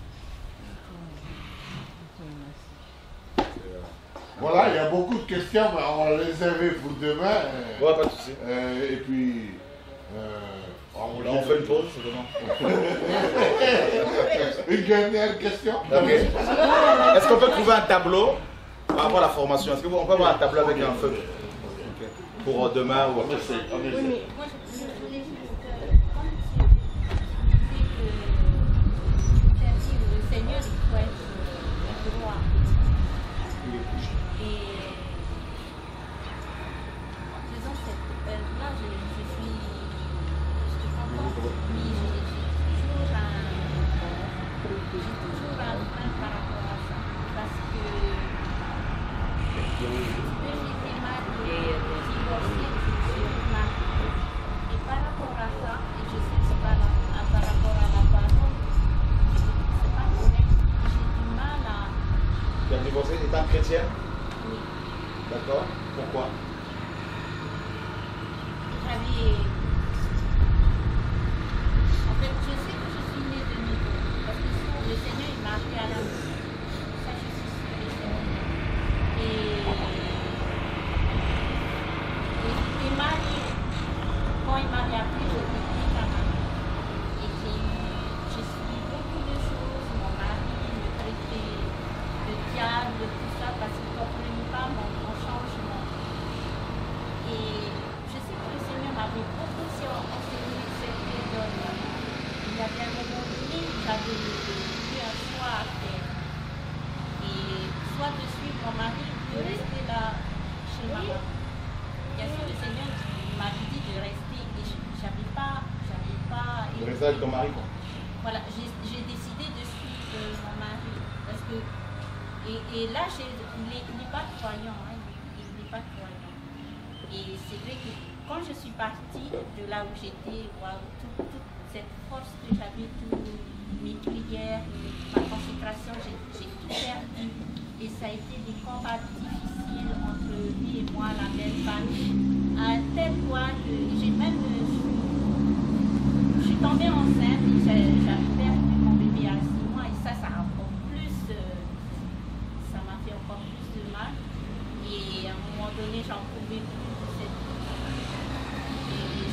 Voilà, il y a beaucoup de questions, mais on va les avait pour demain. euh, Ouais, pas de soucis. euh, et puis, euh, on, Là, on fait une pause, c'est demain. Une dernière question. Ok. Est-ce qu'on peut trouver un tableau par rapport à la formation? Est-ce qu'on peut avoir un tableau avec un feu? Ok. Pour euh, demain ou On essaie, on essaie. Moi, je, je voulais juste, euh, quand tu, tu dis que j'étais mariée, divorcée, je suis mariée. Et par rapport à ça, et je sais que c'est pas là, à- par rapport à la parole, c'est pas correct. J'ai du mal à. Tu as divorcé étant chrétienne? Oui. D'accord. Pourquoi? J'avais. En fait, je sais que je suis née de nouveau. Parce que le Seigneur, il m'a appris à la maison. Ça, je suis sûre et certaine. Et. Et j'étais mariée. Quand il m'avait appris, j'étais très camarade. Et j'ai j'ai suivi beaucoup de choses. Mon mari me traitait de diable, tout ça, parce qu'il ne comprenait pas mon, mon changement. Et je sais que le Seigneur m'avait beaucoup enseigné cette période-là. Il y avait un moment donné où j'avais eu un choix à faire. Et soit de suivre mon mari ou de rester là chez ma maman. Bien sûr, le Seigneur m'avait dit de rester et je n'avais pas. J'avais pas De rester avec ton mari, quoi. Voilà, j'ai j'ai décidé de suivre euh, mon mari. Parce que. Et, et là, j'ai- il n'est il n'est pas croyant. Hein, il n'est pas croyant. Et c'est vrai que quand je suis partie de là où j'étais, waouh, tout- toute cette force que j'avais, toutes mes prières, ma consécration, j'ai j'ai tout perdu. Et ça a été des combats difficiles entre lui et moi, la même famille, à un tel point que j'ai même. euh, Je suis tombée enceinte et j'ai- j'avais perdu mon bébé à six mois et ça, ça a encore plus. euh, ça m'a fait encore plus de mal. Et à un moment donné, j'en pouvais plus de cette. Et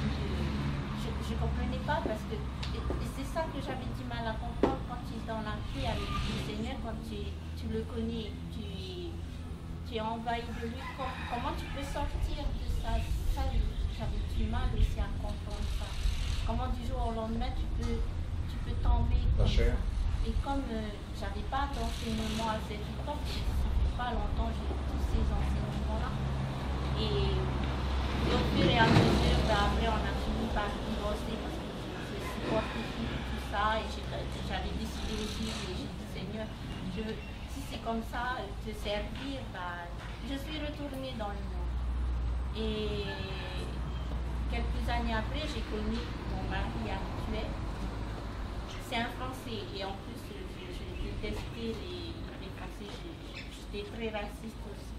je ne comprenais pas parce que. Et, et c'est ça que j'avais du mal à comprendre quand tu es dans la paix avec le Seigneur, quand tu, tu le connais, tu, tu es envahi de lui. Com- Comment tu peux sortir de ça? Ça, j'avais du mal aussi à comprendre ça. Comment du jour au lendemain tu peux, tu peux tomber La comme chair. ça. Et comme euh, j'avais pas d'enseignement à cette époque, ça fait pas longtemps j'ai eu tous ces enseignements-là. Et, et au fur et à mesure, ben, après on a fini par divorcer parce que je ne supportais plus tout ça et j'ai- j'avais décidé aussi, et j'ai dit Seigneur, je, si c'est comme ça, te servir, ben, je suis retournée dans le monde. Et quelques années après, j'ai connu mon mari actuel. C'est un Français et en plus, je, je détestais les, les Français, je- j'étais très raciste aussi.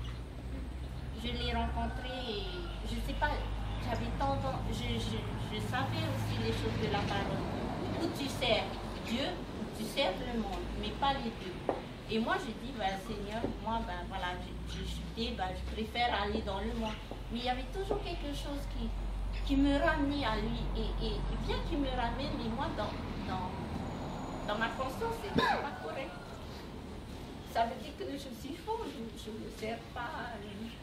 Je l'ai rencontré et je sais pas, j'avais tendance, je, je, je savais aussi les choses de la parole. Ou tu sers Dieu, ou tu sers le monde, mais pas les deux. Et moi, j'ai dit, ben, Seigneur, moi, ben, voilà, j'ai j'ai chuté, ben, je préfère aller dans le monde. Mais il y avait toujours quelque chose qui, qui me ramenait à lui. Et, et, et bien qu'il me ramène, mais moi, dans, dans, dans ma conscience, c'est pas correct. Ça veut dire que je suis faux, je ne le sers pas.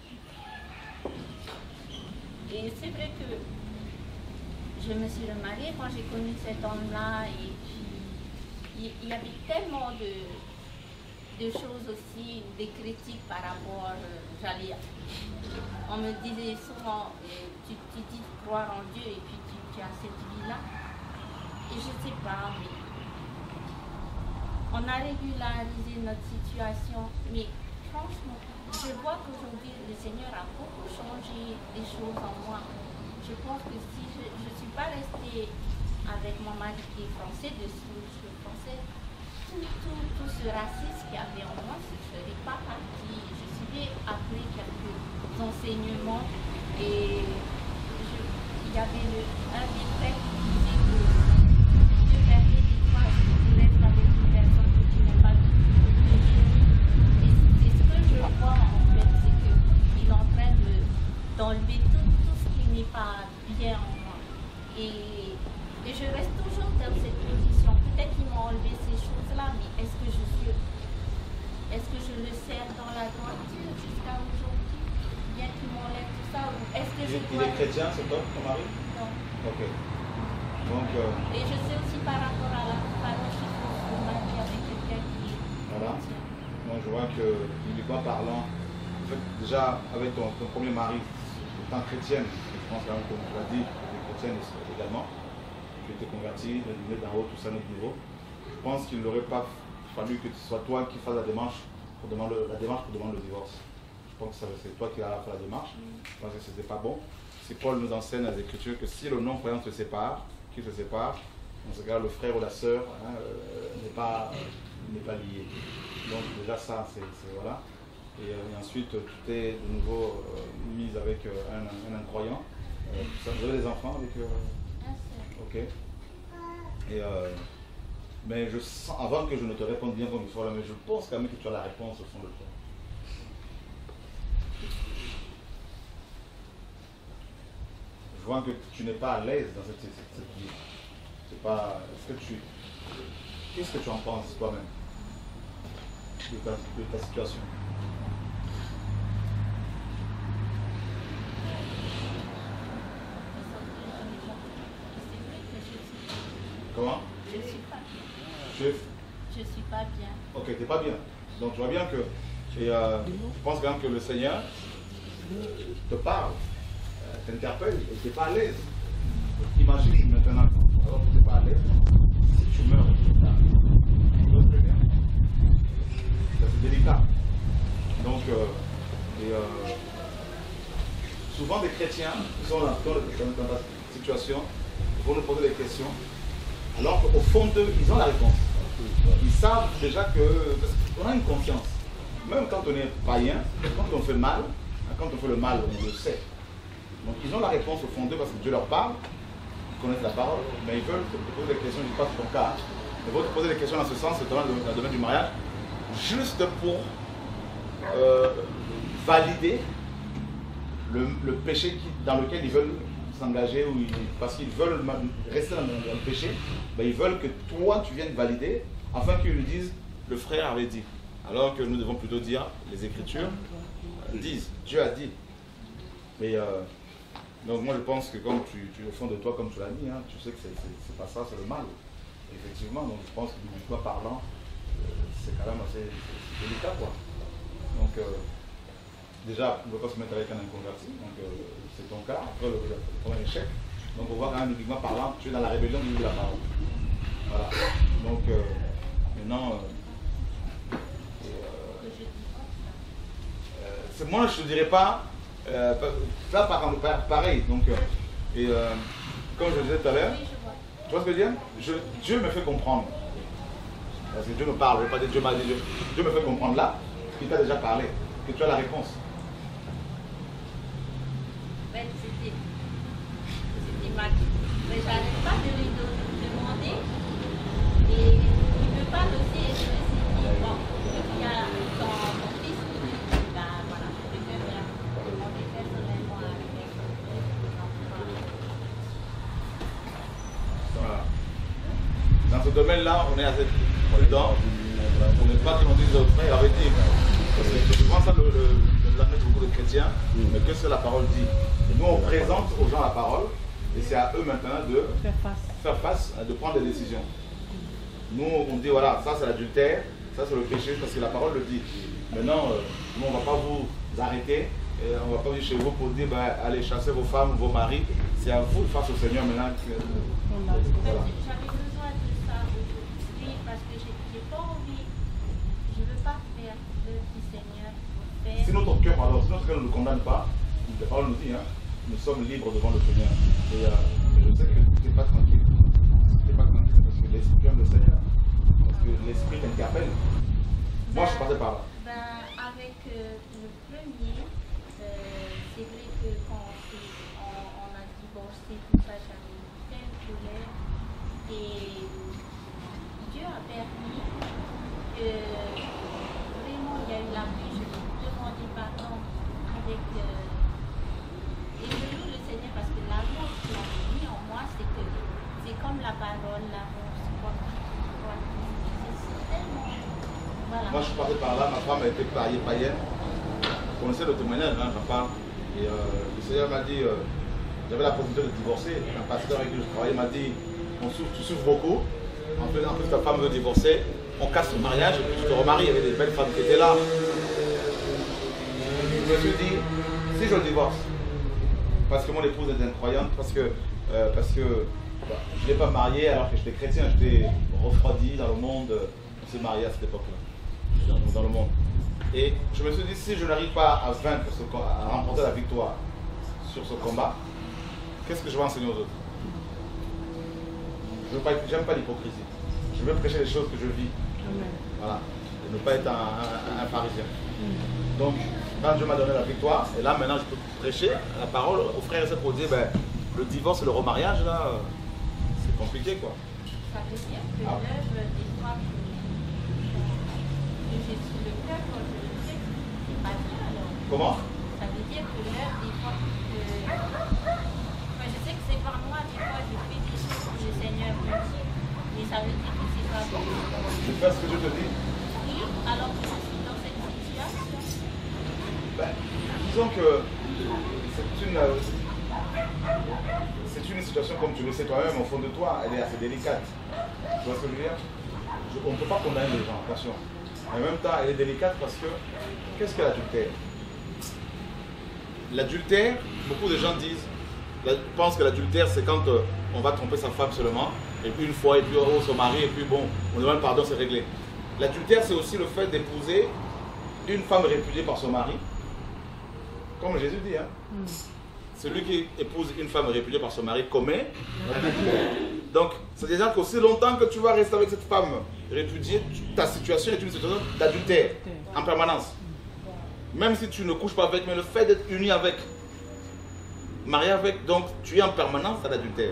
Et c'est vrai que je me suis remariée quand j'ai connu cet homme-là. Et puis, il, il y avait tellement de, de choses aussi, des critiques par rapport, euh, j'allais, on me disait souvent, euh, tu, tu dis croire en Dieu et puis tu, tu as cette vie-là. Et je ne sais pas, mais on a régularisé notre situation, mais franchement, je vois qu'aujourd'hui le Seigneur a beaucoup changé des choses en moi. Je pense que si je ne suis pas restée avec mon mari qui est français, de souche français, tout, tout, tout ce racisme qu'il y avait en moi, ce ne serait pas parti. Je suis appris quelques enseignements et je, il y avait le, un des frères qui disait que Dieu permet des fois de être avec une personne que tu n'as pas vu. Et c'est ce que je vois en fait, c'est qu'il est en train de, d'enlever tout, tout ce qui n'est pas bien en moi. Et, et je reste toujours dans cette position. Peut-être qu'ils m'ont enlevé ces choses-là, mais est-ce que je suis, est-ce que je le sers dans la droiture jusqu'à aujourd'hui? Bien qu'ils m'enlèvent tout ça, ou est-ce que Il, je est- il dois... est chrétien, c'est toi, ton mari? Non. Ok. Donc, euh, Et je sais aussi par rapport à la parole, je faut se marier avec quelqu'un qui est Voilà. chrétien. moi, je vois que, bibliquement parlant, en fait, déjà, avec ton, ton premier mari, étant chrétienne, je pense quand même, comme tu l'as dit, tu es chrétienne également, tu étais converti, tu es d'en haut, tout ça, notre niveau. Je pense qu'il n'aurait pas fallu que ce soit toi qui fasses la démarche pour demander, la démarche pour demander le divorce. pense que c'est toi qui as fait la démarche. Je pense que ce n'était pas bon. Si Paul nous enseigne dans les Écritures que si le non-croyant se sépare, qui se sépare, dans ce cas le frère ou la sœur hein, euh, n'est pas, n'est pas lié. Donc déjà ça, c'est voilà. Et, euh, et ensuite, tu t'es de nouveau euh, mise avec euh, un, un incroyant. Euh, ça, vous avez des enfants avec euh... Ok. Et euh, mais je sens, avant que je ne te réponde bien comme il faut, là, mais je pense quand même que tu as la réponse au fond de toi. Je vois que tu n'es pas à l'aise dans cette, cette, cette vie. C'est pas. Est-ce que tu. Qu'est-ce que tu en penses toi-même de ta, de ta situation? Comment? Je ne suis pas bien. Je, Je suis pas bien. Ok, tu n'es pas bien. Donc tu vois bien que. Et euh, je pense quand même que le Seigneur te parle, euh, t'interpelle et tu n'es pas à l'aise. Imagine maintenant, alors que tu n'es pas à l'aise, si tu meurs, tu vois très bien. C'est délicat. Donc, euh, et, euh, souvent des chrétiens qui sont dans, dans, dans la situation vont nous poser des questions, alors qu'au fond d'eux, ils ont la réponse. Ils savent déjà que, parce qu'on a une conscience. Même quand on est païen, quand on fait mal, quand on fait le mal, on le sait. Donc ils ont la réponse au fond d'eux parce que Dieu leur parle, ils connaissent la parole, mais ils veulent te poser des questions, je ne dis pas ton cas. Ils veulent te poser des questions dans ce sens, c'est dans le domaine du mariage, juste pour euh, valider le, le péché qui, dans lequel ils veulent s'engager, ou ils, parce qu'ils veulent rester dans, dans le péché, ben ils veulent que toi tu viennes valider, afin qu'ils lui disent, le frère avait dit. Alors que nous devons plutôt dire, les Écritures disent, Dieu a dit. Et euh, donc moi je pense que comme tu, tu au fond de toi, comme tu l'as dit, hein, tu sais que c'est pas ça, c'est le mal. Effectivement, donc je pense que bibliquement parlant, euh, c'est quand même assez délicat quoi. Donc euh, déjà, on ne peut pas se mettre avec un inconverti, donc euh, c'est ton cas, après le, le premier échec. Donc on voit quand même bibliquement parlant, tu es dans la rébellion du de la parole. Voilà. Donc euh, maintenant, euh, euh, moi je ne te dirais pas, euh, ça par, par, pareil. Donc, euh, et euh, comme je disais tout à l'heure, tu vois ce que je veux dire? je, Dieu me fait comprendre. Parce que Dieu me parle, je ne veux pas dire Dieu m'a dit, Dieu, Dieu me fait comprendre là, qu'il t'a déjà parlé, que tu as la réponse. Ben, c'était magique. Mais j'arrête pas de lui demander. Et il ne veut pas aussi. Et je me suis dit, bon, il y a son, mon fils qui dit, ben voilà, je vais faire demander personnellement avec les enfants. Voilà. Dans ce domaine-là, on est assez prudent. On n'est pas comme on dit aux frères, avait dit. C'est souvent ça le, le, le langage de beaucoup de chrétiens, mais que ce que la parole dit. Et nous, on présente aux gens la parole, et c'est à eux maintenant de Faire face. faire face, de prendre des décisions. Nous, on dit voilà, ça c'est l'adultère, ça c'est le péché, parce que la parole le dit. Maintenant, euh, nous, on ne va pas vous arrêter, et on ne va pas venir chez vous pour dire bah, allez chasser vos femmes, vos maris. C'est à vous de face au Seigneur maintenant. Que, voilà. J'avais besoin de ça aujourd'hui, parce que j'ai pas envie, je ne veux pas faire le petit Seigneur. Faire. Si notre cœur, alors, si notre cœur ne nous condamne pas, la parole nous dit, hein, nous sommes libres devant le Seigneur. Et euh, je sais que tu n'es pas tranquille. Tu n'es pas tranquille parce que l'Esprit aime le Seigneur. Parce que l'Esprit t'interpelle. Moi, je suis passé par là. Ben, avec euh, le premier, euh, c'est vrai que quand on, on a divorcé, tout ça, j'avais une telle colère. Et Dieu a permis que vraiment il y a eu la paix. Je lui ai demandé pardon avec. Euh, et je loue le Seigneur parce que l'amour qu'il a mis en moi, c'est que c'est comme la parole, l'amour, c'est quoi, c'est tellement. Voilà. Moi, je suis passé par là, ma femme a été païenne. Vous connaissez le témoignage, hein, j'en parle. Et euh, le Seigneur m'a dit, euh, j'avais la possibilité de divorcer. Un pasteur avec qui je travaillais m'a dit, on souffre, tu souffres beaucoup. En plus, en plus, ta femme veut divorcer. On casse le mariage et puis je te remarie. Il y avait des belles femmes qui étaient là. Je me suis dit, si je le divorce, parce que mon épouse est incroyante, parce que, euh, parce que bah, je ne l'ai pas mariée alors que j'étais chrétien, j'étais refroidi dans le monde. On s'est marié à cette époque-là, dans, dans le monde. Et je me suis dit, si je n'arrive pas à vaincre, ce, à remporter la victoire sur ce combat, qu'est-ce que je vais enseigner aux autres? Je n'aime pas l'hypocrisie. Je veux prêcher les choses que je vis. Amen. Voilà. Et ne pas être un, un, un pharisien. Mm. Donc, quand Dieu m'a donné la victoire, et là maintenant je peux prêcher la parole aux frères et sœurs pour dire, ben, le divorce et le remariage, là, c'est compliqué, quoi. Ça veut dire que ah. l'œuvre des fois que j'ai sur le cœur, quand je le sais, c'est pas bien alors. Comment? Ça veut dire que l'œuvre des fois que... Enfin, je sais que c'est pas moi, des fois je fais des choses pour le Seigneur me dit, mais ça veut dire que c'est pas bon. Tu fais ce que je te dis? Oui, alors que je suis dans cette situation. Ben, disons que c'est une, c'est une situation, comme tu le sais toi-même, au fond de toi, elle est assez délicate. Tu vois ce que je veux dire? je, On ne peut pas condamner les gens, attention. En même temps, elle est délicate parce que, qu'est-ce que l'adultère? L'adultère, beaucoup de gens disent, pensent que l'adultère, c'est quand euh, on va tromper sa femme seulement, et puis une fois, et puis oh, son mari, et puis bon, on demande pardon, c'est réglé. L'adultère, c'est aussi le fait d'épouser une femme répudiée par son mari, comme Jésus dit, hein. Mm. Celui qui épouse une femme répudiée par son mari commet l'adultère. Donc, c'est-à-dire qu'aussi longtemps que tu vas rester avec cette femme répudiée, ta situation est une situation d'adultère, en permanence. Même si tu ne couches pas avec, mais le fait d'être uni avec, marié avec, donc tu es en permanence à l'adultère.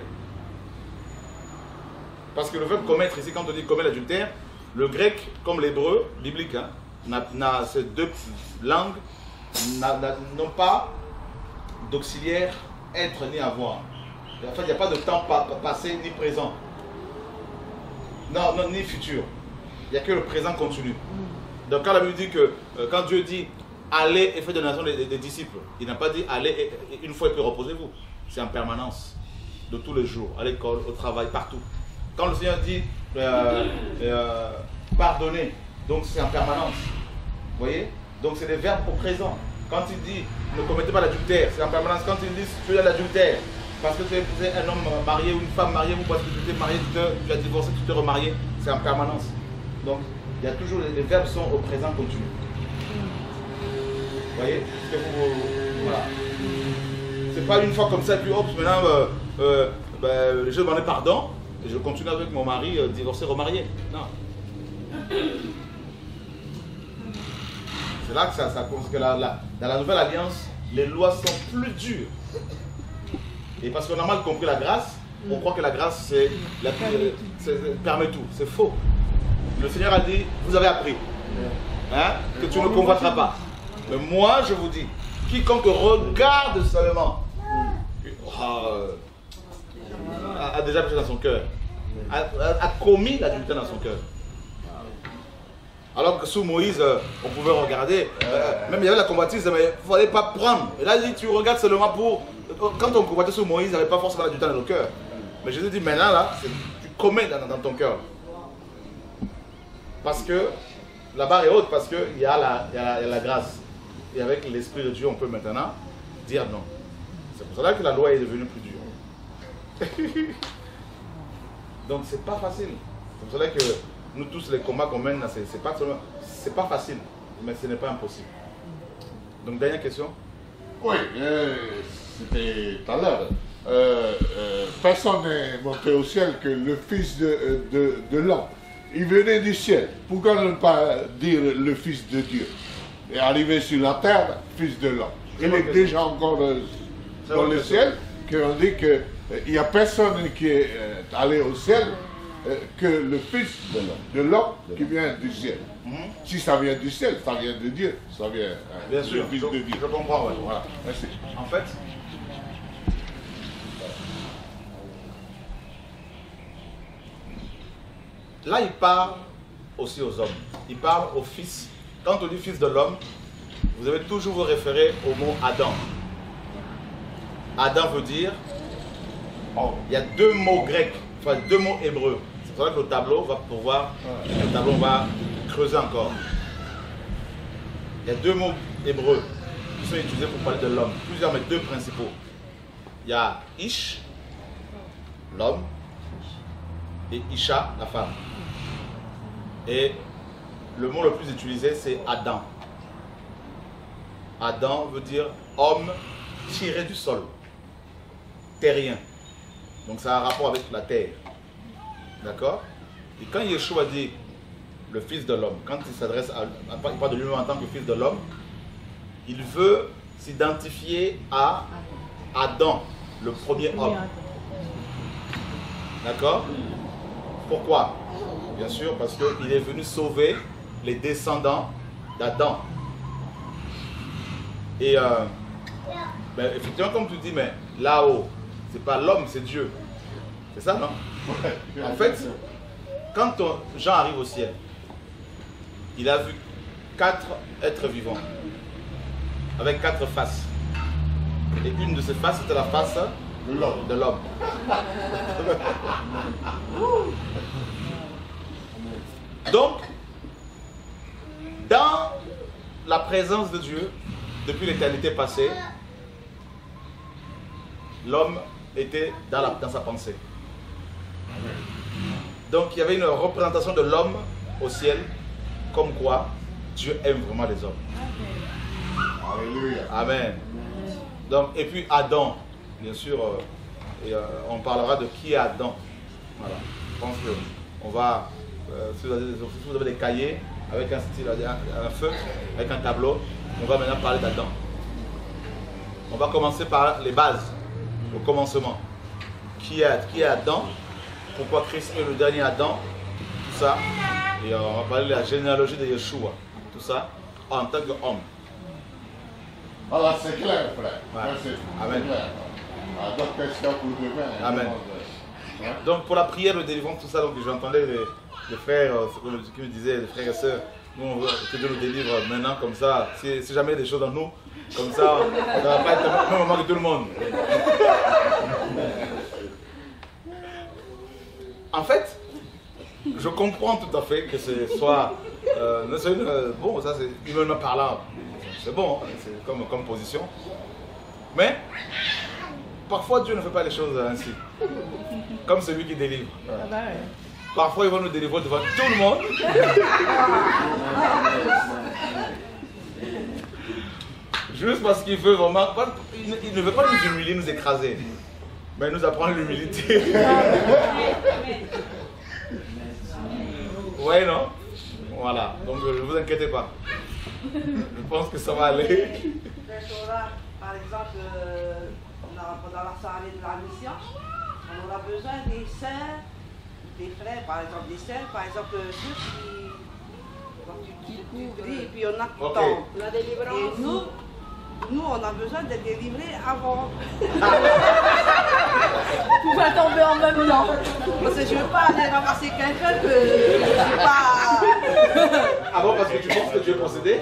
Parce que le verbe commettre ici, quand on dit commettre l'adultère, le grec, comme l'hébreu, biblique, hein, n'a, ces deux langues n'ont pas d'auxiliaire être ni avoir. En fait, il n'y a pas de temps passé ni présent. Non, non, ni futur. Il n'y a que le présent continu. Donc quand la Bible dit que, euh, quand Dieu dit allez et faites de la nation des, des disciples, il n'a pas dit allez et, et une fois et puis reposez-vous. C'est en permanence, de tous les jours, à l'école, au travail, partout. Quand le Seigneur dit euh, euh, pardonnez, donc c'est en permanence. Vous voyez? Donc c'est des verbes au présent. Quand il dit ne commettez pas l'adultère, c'est en permanence. Quand il dit tu es l'adultère, parce que tu es un homme marié ou une femme mariée, ou parce que tu t'es marié, tu, te, tu as divorcé, tu t'es remarié, c'est en permanence. Donc il y a toujours, les, les verbes sont au présent continu. Vous voyez? Voilà. C'est pas une fois comme ça, et puis hop, maintenant euh, euh, ben, je demandais pardon, et je continue avec mon mari euh, divorcé, remarié. Non. C'est là que ça, ça parce que la, la, dans la nouvelle alliance, les lois sont plus dures. Et parce qu'on a mal compris la grâce, on croit que la grâce c'est, la, c'est, permet tout. C'est faux. Le Seigneur a dit, vous avez appris hein, que tu ne convoiteras pas. Mais moi je vous dis, quiconque regarde seulement euh, a, a déjà péché dans son cœur, a, a, a commis l'adultère dans son cœur. Alors que sous Moïse, euh, on pouvait regarder, euh, même il y avait la convoitise, mais il ne fallait pas prendre. Et là, il dit, tu regardes seulement pour... Quand on convoitait sous Moïse, il n'y avait pas forcément l'adultère dans le cœur. Mais Jésus dit, maintenant, là, tu commets dans, dans ton cœur. Parce que la barre est haute, parce qu'il y, y, y a la grâce. Et avec l'Esprit de Dieu, on peut maintenant dire non. C'est pour cela que la loi est devenue plus dure. Donc, c'est pas facile. C'est pour cela que nous tous, les combats qu'on mène, c'est pas, pas facile, mais ce n'est pas impossible. Donc, dernière question. Oui, euh, c'était tout à l'heure. Euh, euh, personne n'est monté au ciel que le Fils de, de, de l'homme. Il venait du ciel. Pourquoi ne pas dire le Fils de Dieu? Et arrivé sur la terre, Fils de l'homme. Il est déjà encore euh, dans le ciel, qu'on dit qu'il n'y a personne qui est euh, allé au ciel que le Fils de l'homme qui vient du ciel. Mm-hmm. Si ça vient du ciel, ça vient de Dieu. Ça vient hein, bien sûr, du Fils je, de Dieu. Je comprends, ouais. Voilà. Merci. En fait, là il parle aussi aux hommes. Il parle aux fils. Quand on dit fils de l'homme, vous devez toujours vous référer au mot Adam. Adam veut dire, oh, il y a deux mots grecs, enfin deux mots hébreux. C'est pour ça que le tableau va pouvoir, le tableau va creuser encore. Il y a deux mots hébreux qui sont utilisés pour parler de l'homme. Plusieurs, mais deux principaux. Il y a Ish, l'homme, et Isha, la femme. Et le mot le plus utilisé, c'est Adam. Adam veut dire homme tiré du sol, terrien. Donc ça a un rapport avec la terre. D'accord? Et quand Yeshua dit le Fils de l'homme, quand il s'adresse à, il parle de lui-même en tant que Fils de l'homme, il veut s'identifier à Adam, le premier homme. D'accord? Pourquoi? Bien sûr, parce qu'il est venu sauver les descendants d'Adam. Et euh, ben, effectivement, comme tu dis, mais là-haut, c'est pas l'homme, c'est Dieu. C'est ça, non? En fait, quand Jean arrive au ciel, il a vu quatre êtres vivants, avec quatre faces. Et une de ces faces, c'était la face de l'homme. Donc, dans la présence de Dieu, depuis l'éternité passée, l'homme était dans, la, dans sa pensée. Donc, il y avait une représentation de l'homme au ciel, comme quoi Dieu aime vraiment les hommes. Alléluia. Amen. Donc, et puis Adam, bien sûr, euh, et, euh, on parlera de qui est Adam. Voilà. Je pense qu'on va, euh, si, vous avez, si vous avez des cahiers avec un style, un, un feutre, avec un tableau, on va maintenant parler d'Adam. On va commencer par les bases, au commencement. Qui est, qui est Adam? Pourquoi Christ est le dernier Adam? Tout ça. Et euh, on va parler de la généalogie de Yeshua. Tout ça en tant qu'homme. Alors c'est clair, frère. Ouais. C'est Amen. clair. Alors, d'autres questions pour demain. Amen. Hein? Donc pour la prière, le délivrance, tout ça, donc j'entendais les, les frères euh, qui me disaient, les frères et sœurs, nous on veut que Dieu nous délivre maintenant, comme ça, si, si jamais il y a des choses en nous, comme ça, on ne va pas être au même moment que tout le monde. En fait, je comprends tout à fait que ce soit, euh, une, bon, ça c'est humainement parlant, c'est bon, hein, c'est comme, comme position, mais parfois Dieu ne fait pas les choses ainsi, comme celui qui délivre. Parfois il va nous délivrer devant tout le monde. Juste parce qu'il veut vraiment, il ne, il ne veut pas nous humilier, nous écraser, mais nous apprendre l'humilité. Ouais, non? Voilà, donc ne vous inquiétez pas. Je pense que ça va aller. Par exemple, euh, on a, pendant la soirée de la mission, on aura besoin des sœurs, des frères, par exemple, des sœurs, par exemple, ceux qui, quand tu, qui, tu pries, et puis on a tout le Ok. temps. La délivrance. Et nous, nous, on a besoin d'être délivrés avant. Pour pas tomber en même temps. Parce que je ne veux pas aller ramasser quelqu'un que je ne suis pas. Ah bon, parce que tu penses que Dieu est possédé?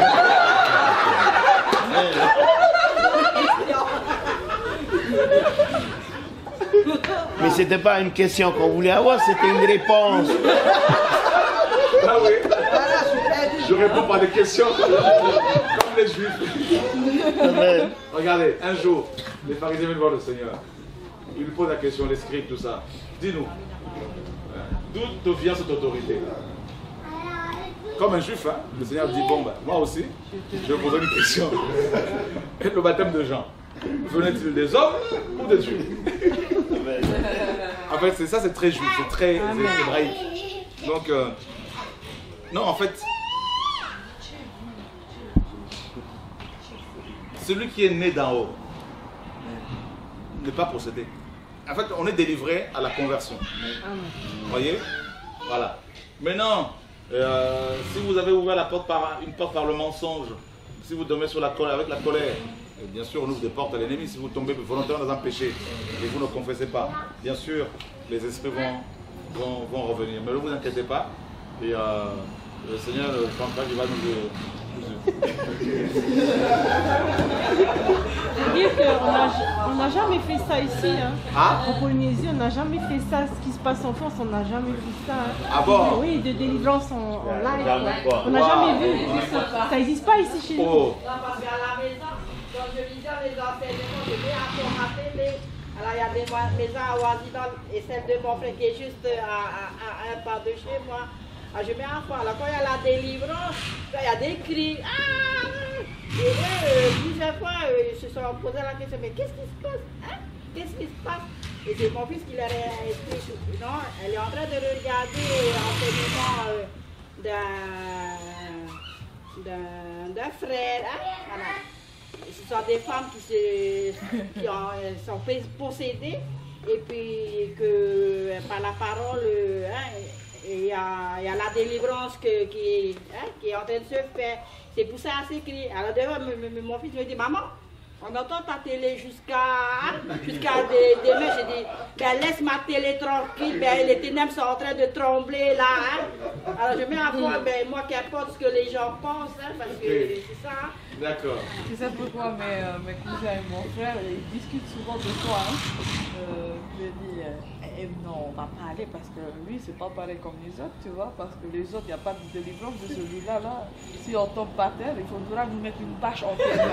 Mais c'était pas une question qu'on voulait avoir, c'était une réponse. Ah oui. Je réponds par des questions comme les Juifs. Amen. Regardez, un jour, les pharisiens viennent voir le Seigneur. Ils lui posent la question, les scribes, tout ça. Dis-nous, d'où te vient cette autorité? Comme un juif, hein, le Seigneur dit, bon, ben, moi aussi, je vais poser une question. Et le baptême de Jean, venait-il des hommes ou de Dieu? En fait, c'est ça, c'est très juif, c'est très hébraïque. Donc, euh, non, en fait, celui qui est né d'en haut n'est pas possédé. En fait, on est délivré à la conversion. Vous voyez? Voilà. Maintenant, euh, si vous avez ouvert la porte par, une porte par le mensonge, si vous tombez sur la colère, avec la colère, et bien sûr, on ouvre des portes à l'ennemi. Si vous tombez volontairement dans un péché et vous ne confessez pas, bien sûr, les esprits vont, vont, vont revenir. Mais ne vous inquiétez pas. Et euh, le Seigneur, je pense pas qu'il va nous... Dire qu'on n'a jamais fait ça ici. Hein. Ah? En Polynésie, on n'a jamais fait ça. Ce qui se passe en France, on n'a jamais fait ça. Hein. Ah bon? Oui, de délivrance en, en live. jamais pas. On n'a Wow. jamais vu. Ça n'existe pas ici chez nous. Oh. Non, parce qu'à la maison, quand je lisais les enseignements, je vais encore ma télé. Alors, il y a des maisons à Ouazidan et celle de mon frère qui est juste à, à, à un pas de chez moi. Alors je mets en foi, alors quand il y a la délivrance, il y a des cris. Ah! Et eux, euh, plusieurs fois, euh, ils se sont posé la question, mais qu'est-ce qui se passe? Hein? Qu'est-ce qui se passe? Et c'est mon fils qui leur a expliqué. Non, elle est en train de regarder l'enseignement euh, d'un d'un frère. Hein? Voilà. Ce sont des femmes qui, se, qui ont, sont possédées et puis que par la parole, hein, il y, a, il y a la délivrance que, qui, hein, qui est en train de se faire. C'est pour ça qu'elle s'écrit. Alors devant, mon fils me dit, maman, on entend ta télé jusqu'à jusqu'à demain. J'ai dit, ben laisse ma télé tranquille, ben les ténèbres sont en train de trembler là. Hein. Alors je mets à voir, ben moi qu'importe ce que les gens pensent, hein, parce que c'est ça. Hein. D'accord. Tu sais pourquoi mes, euh, mes cousins et mon frère, ils discutent souvent de toi. Hein. Euh, je dis, euh, eh, non, on va pas aller parce que lui, c'est pas pareil comme les autres, tu vois, parce que les autres, il n'y a pas de délivrance de celui-là. Là. Si on tombe par terre, il faudra nous mettre une bâche en terre.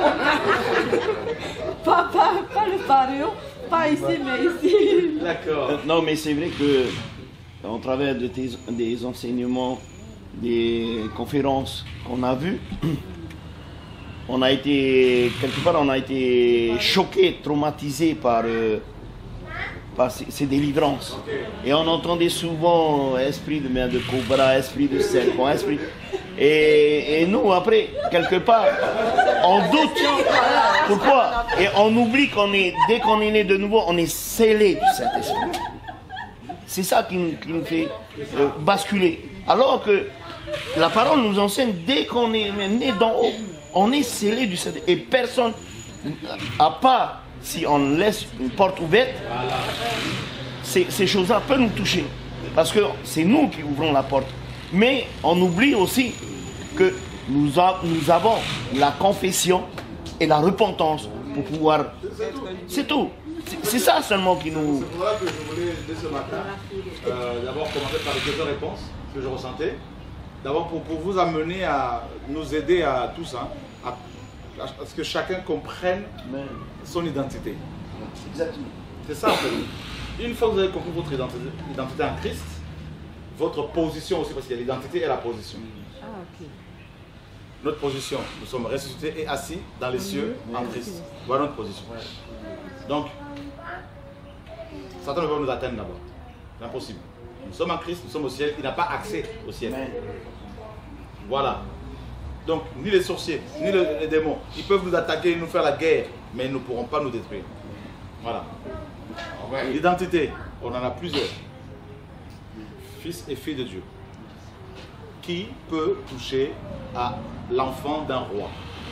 pas, pas, pas le pario, pas ici, mais ici. D'accord. Non, mais c'est vrai que, en travers de tes, des enseignements, des conférences qu'on a vues, on a été, quelque part, on a été choqués, traumatisés par, euh, par ces, ces délivrances. Et on entendait souvent esprit de mer de cobra, esprit de serpent, esprit. Et, et nous, après, quelque part, on doute. Pourquoi? Et on oublie qu'on est, dès qu'on est né de nouveau, on est scellé du Saint-Esprit. C'est ça qui, qui nous fait euh, basculer. Alors que la parole nous enseigne, dès qu'on est né d'en haut, on est scellé du Saint-Esprit. Et personne, à part si on laisse une porte ouverte, ces, ces choses-là peuvent nous toucher. Parce que c'est nous qui ouvrons la porte. Mais on oublie aussi que nous, a, nous avons la confession et la repentance pour pouvoir... C'est tout. C'est ça seulement qui nous... C'est pour ça que je voulais, dès ce matin, euh, d'abord commencer par les questions-réponses que je ressentais. D'abord pour, pour vous amener à nous aider à tous, hein, à, à ce que chacun comprenne son identité. Exactement. C'est ça en fait. Une fois que vous avez compris votre identité, identité en Christ, votre position aussi, parce qu'il y a l'identité et la position. Ah, ok. Notre position, nous sommes ressuscités et assis dans les cieux en Christ. Voilà notre position. Donc, Satan ne va nous atteindre d'abord. C'est impossible. Nous sommes en Christ, nous sommes au ciel, il n'a pas accès au ciel. Voilà. Donc, ni les sorciers, ni les, les démons, ils peuvent nous attaquer, nous faire la guerre, mais ils ne pourront pas nous détruire. Voilà. L'identité, on en a plusieurs. Fils et filles de Dieu. Qui peut toucher à l'enfant d'un roi?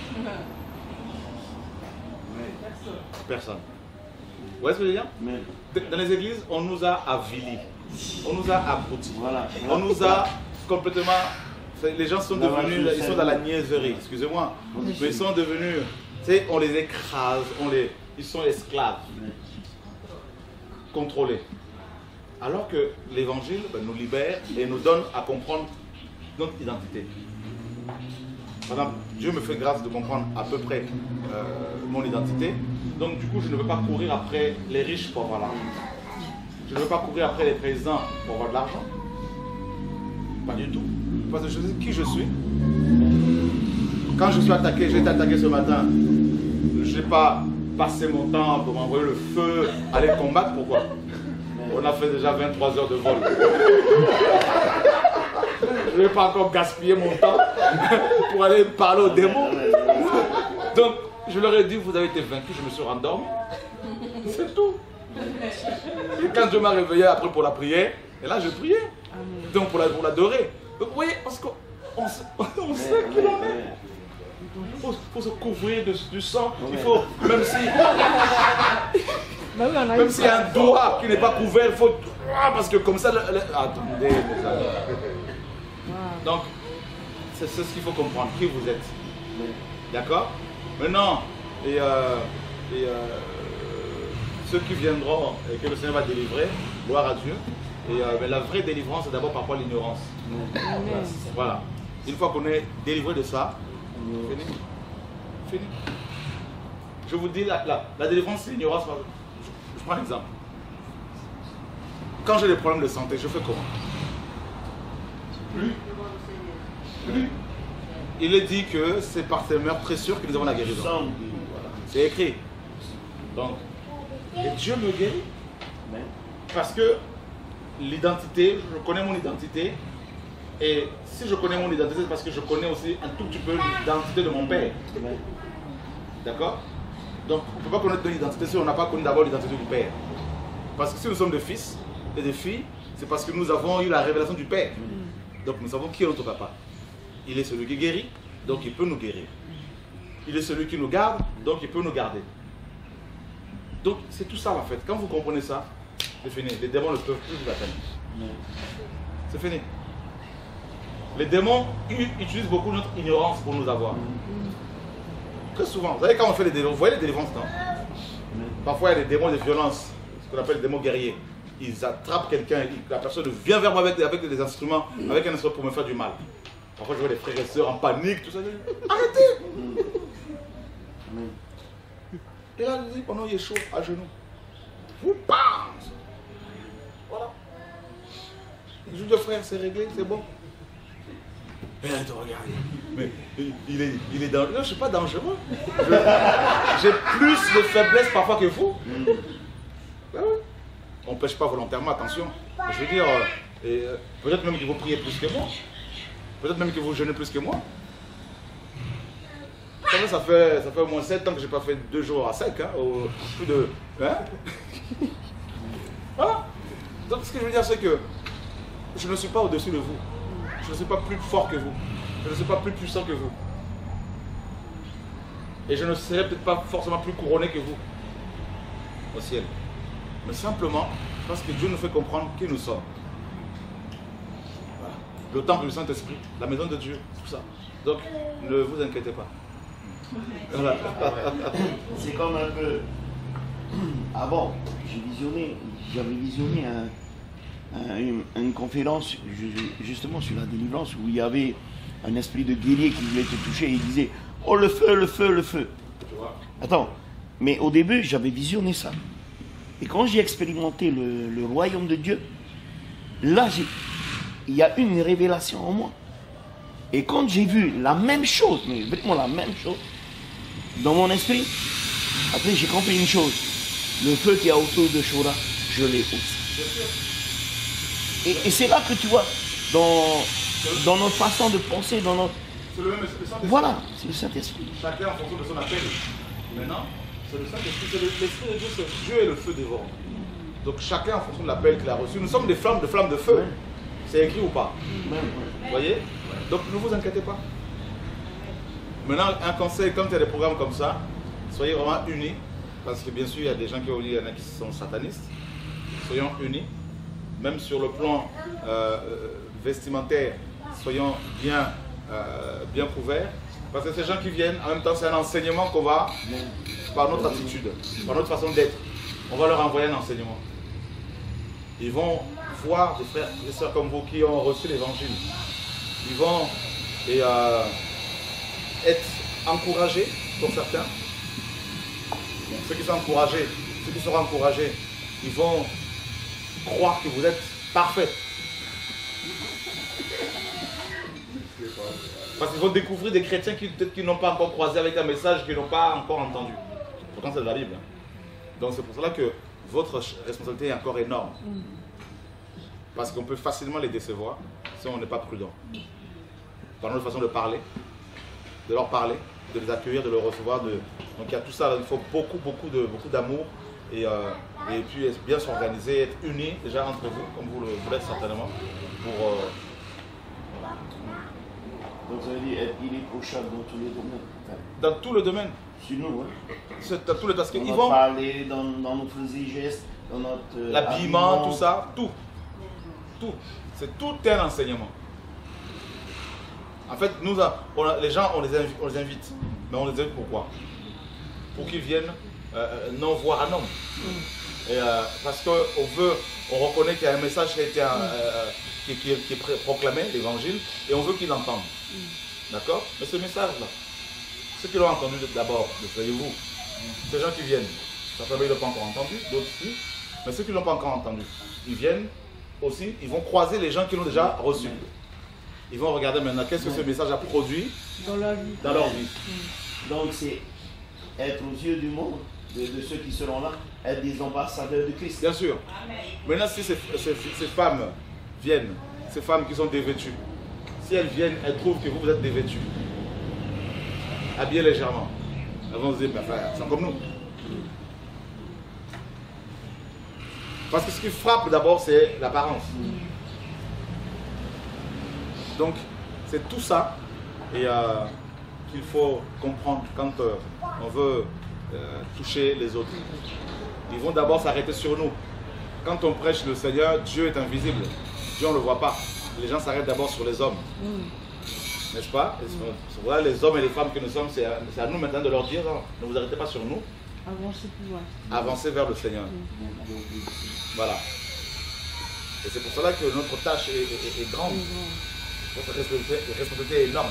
Personne. Vous voyez ce que je veux dire? Dans les églises, on nous a avilis. On nous a abrutis. Voilà. On nous a complètement... Les gens sont devenus... Ils sont dans la niaiserie, excusez-moi. Mais ils sont devenus... Tu sais, on les écrase, on les, ils sont esclaves. Contrôlés. Alors que l'évangile ben, nous libère et nous donne à comprendre notre identité. Par exemple, Dieu me fait grâce de comprendre à peu près euh, mon identité. Donc du coup, je ne veux pas courir après les riches pour avoir l'argent. Je ne veux pas courir après les présidents pour avoir de l'argent. Pas du tout. Parce que je sais qui je suis. Quand je suis attaqué, j'ai été attaqué ce matin. Je n'ai pas passé mon temps pour m'envoyer le feu, aller combattre. Pourquoi? On a fait déjà vingt-trois heures de vol. Je ne vais pas encore gaspiller mon temps pour aller parler aux démons. Donc, je leur ai dit, vous avez été vaincu, je me suis rendormi. C'est tout. Et quand je m'ai réveillé après pour la prière, et là je priais. Donc pour l'adorer. Donc vous voyez, parce qu'on on, on sait qu'il en est. Il faut, faut se couvrir de, du sang. Il faut, même si... Même s'il y a un doigt qui n'est pas couvert, il faut... Parce que comme ça... Le, le, attendez, les amis. Donc, c'est ce qu'il faut comprendre, qui vous êtes. D'accord? Maintenant, et, euh, et euh, ceux qui viendront et que le Seigneur va délivrer, gloire à Dieu. Et euh, mais la vraie délivrance, c'est d'abord parfois l'ignorance. Voilà. Une fois qu'on est délivré de ça, fini. Fini. Je vous dis, la, la, la délivrance, c'est l'ignorance. Je, je prends un exemple. Quand j'ai des problèmes de santé, je fais comment? Plus. Plus. Il est dit que c'est par ces meurtrissures que nous avons la guérison. C'est écrit. Donc, et Dieu me guérit. Parce que l'identité, je connais mon identité. Et si je connais mon identité, c'est parce que je connais aussi un tout petit peu l'identité de mon père. D'accord? Donc, on ne peut pas connaître de l'identité si on n'a pas connu d'abord l'identité du père. Parce que si nous sommes des fils et des filles, c'est parce que nous avons eu la révélation du père. Donc, nous savons qui est notre papa. Il est celui qui guérit, donc il peut nous guérir. Il est celui qui nous garde, donc il peut nous garder. Donc, c'est tout ça en fait. Quand vous comprenez ça, c'est fini. Les démons ne peuvent plus vous atteindre. C'est fini. Les démons utilisent beaucoup notre ignorance pour nous avoir. Très souvent. Vous savez, quand on fait les délivrances, vous voyez les délivrances, non? Parfois, il y a des démons de violence, ce qu'on appelle des démons guerriers. Ils attrapent quelqu'un, la personne vient vers moi avec, avec des instruments, avec un instrument pour me faire du mal. Parfois, je vois des frères et sœurs en panique, tout ça. Arrêtez! Et là, je dis, pendant Yeshua, à genoux. Vous pensez. Voilà. Les jours de frère, c'est réglé, c'est bon. Mais arrêtez de regarder. Mais il est, il est dangereux. Je ne suis pas dangereux. J'ai plus de faiblesse parfois que vous. Ben oui. On ne pêche pas volontairement, attention. Je veux dire, euh, peut-être même que vous priez plus que moi. Peut-être même que vous jeûnez plus que moi. Ça fait, ça fait au moins sept ans que je n'ai pas fait deux jours à sec. Hein, au, plus de, hein. Voilà. Donc ce que je veux dire, c'est que je ne suis pas au-dessus de vous. Je ne suis pas plus fort que vous. Je ne suis pas plus puissant que vous. Et je ne serai peut-être pas forcément plus couronné que vous au ciel. Mais simplement parce que Dieu nous fait comprendre qui nous sommes. Voilà. Le temple du Saint-Esprit, la maison de Dieu, tout ça. Donc, ne vous inquiétez pas. Voilà. C'est comme un peu... Avant, j'ai visionné, j'avais visionné un, un, une, une conférence justement sur la délivrance où il y avait un esprit de guerrier qui voulait te toucher et il disait « Oh, le feu, le feu, le feu !» Attends, mais au début, j'avais visionné ça. Et quand j'ai expérimenté le, le royaume de Dieu, là, il y a une révélation en moi. Et quand j'ai vu la même chose, mais vraiment la même chose, dans mon esprit, après j'ai compris une chose. Le feu qui est autour de Shora, je l'ai aussi. Et, et c'est là que tu vois, dans, dans notre façon de penser, dans notre... C'est le même esprit. Voilà, c'est le Saint-Esprit. Chacun en fonction de son appel. Maintenant, c'est le Saint-Esprit, l'Esprit de Dieu, c'est Dieu est le feu dévorant. Donc chacun en fonction de l'appel qu'il a reçu. Nous sommes des flammes de flammes de feu. Ouais. C'est écrit ou pas? Ouais. Vous voyez? Donc ne vous inquiétez pas. Maintenant, un conseil, comme il y a des programmes comme ça, soyez vraiment unis. Parce que bien sûr, il y a des gens qui, il y en a qui sont satanistes. Soyons unis. Même sur le plan euh, vestimentaire, soyons bien, euh, bien couverts. Parce que ces gens qui viennent, en même temps, c'est un enseignement qu'on va, par notre attitude, par notre façon d'être, on va leur envoyer un enseignement. Ils vont voir des frères et sœurs comme vous qui ont reçu l'évangile. Ils vont et, euh, être encouragés pour certains. Ceux qui sont encouragés, ceux qui seront encouragés, ils vont croire que vous êtes parfaits. Parce qu'ils vont découvrir des chrétiens qui peut-être qui n'ont pas encore croisé avec un message qu'ils n'ont pas encore entendu. Pourtant c'est de la Bible. Donc c'est pour cela que votre responsabilité est encore énorme. Parce qu'on peut facilement les décevoir si on n'est pas prudent. Par notre façon de parler, de leur parler, de les accueillir, de les recevoir. De... Donc il y a tout ça, il faut beaucoup, beaucoup de beaucoup d'amour et, euh, et puis bien s'organiser, être unis déjà entre vous, comme vous le voulez certainement, pour... Euh... Donc ça veut dire être irréprochable dans tous les domaines. Enfin, dans tout le domaine. Sur nous, hein. C'est dans tout le tasque. Dans Ils notre vont... parler, dans, dans notre gestes, dans notre... Euh, l'habillement, tout ça, tout. Tout. C'est tout un enseignement. En fait, nous, on a, les gens, on les, invite, on les invite. Mais on les invite pourquoi? Pour qu'ils viennent euh, non voir un homme. Et, euh, parce qu'on veut, on reconnaît qu'il y a un message qui a été euh, qui, qui, qui est proclamé, l'évangile, et on veut qu'ils l'entendent. D'accord? Mais ce message-là, ceux qui l'ont entendu d'abord, voyez-vous, ces gens qui viennent, certainement ils ne l'ont pas encore entendu, d'autres si, mais ceux qui ne l'ont pas encore entendu, ils viennent aussi, ils vont croiser les gens qui l'ont déjà reçu. ils vont regarder maintenant qu'est-ce que ce message a produit dans leur vie. Dans leur vie. Donc c'est être aux yeux du monde, de, de ceux qui seront là, être des ambassadeurs de Christ. Bien sûr. Maintenant, si ces, ces, ces femmes viennent, ces femmes qui sont dévêtues, si elles viennent, elles trouvent que vous, vous êtes dévêtus, habillés légèrement, elles vont se dire, mais frère, c'est comme nous. Parce que ce qui frappe d'abord, c'est l'apparence. Donc, c'est tout ça et euh, qu'il faut comprendre quand euh, on veut euh, toucher les autres. Ils vont d'abord s'arrêter sur nous. Quand on prêche le Seigneur, Dieu est invisible. Dieu, on ne le voit pas. Les gens s'arrêtent d'abord sur les hommes. Mm. N'est-ce pas? Mm. Voilà, les hommes et les femmes que nous sommes, c'est à, à nous maintenant de leur dire, non, ne vous arrêtez pas sur nous. Avancez plus loin. Avancez vers le Seigneur. Mm. Voilà. Et c'est pour cela que notre tâche est, est, est grande. Mm. Notre responsabilité, responsabilité est énorme.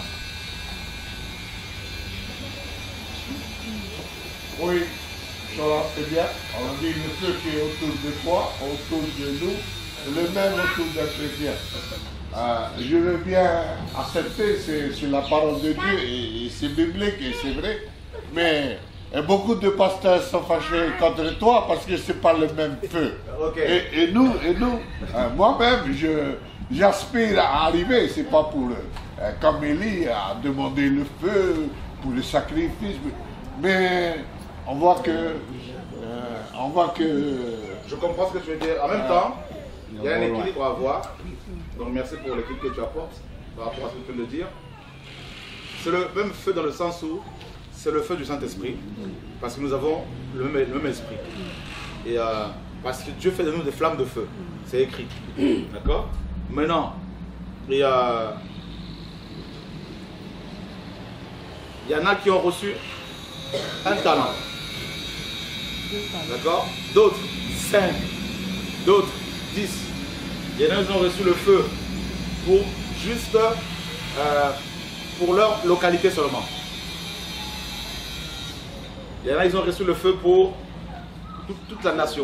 Oui, ça c'est bien. On dit le feu qui est autour de toi, autour de nous, le même autour d'un chrétien. Euh, je veux bien accepter, c'est la parole de Dieu et, et c'est biblique et c'est vrai. Mais et beaucoup de pasteurs sont fâchés contre toi parce que c'est pas le même feu. Okay. Et, et nous, et nous, euh, moi-même, je j'aspire à arriver. C'est pas pour, euh, comme Élie, à demander le feu pour le sacrifice, mais on voit que, euh, on voit que. Je comprends ce que tu veux dire. En même euh, temps, il y a un équilibre à avoir. Donc merci pour l'équilibre que tu apportes par rapport à ce que tu veux le dire. C'est le même feu dans le sens où c'est le feu du Saint-Esprit, parce que nous avons le même, le même esprit. Et euh, parce que Dieu fait de nous des flammes de feu. C'est écrit. D'accord? Maintenant, il y, a, il y en a qui ont reçu un talent. D'accord? D'autres, cinq. D'autres, dix. Il y en a qui ont reçu le feu pour juste euh, pour leur localité seulement. Il y en a qui ont reçu le feu pour tout, toute la nation.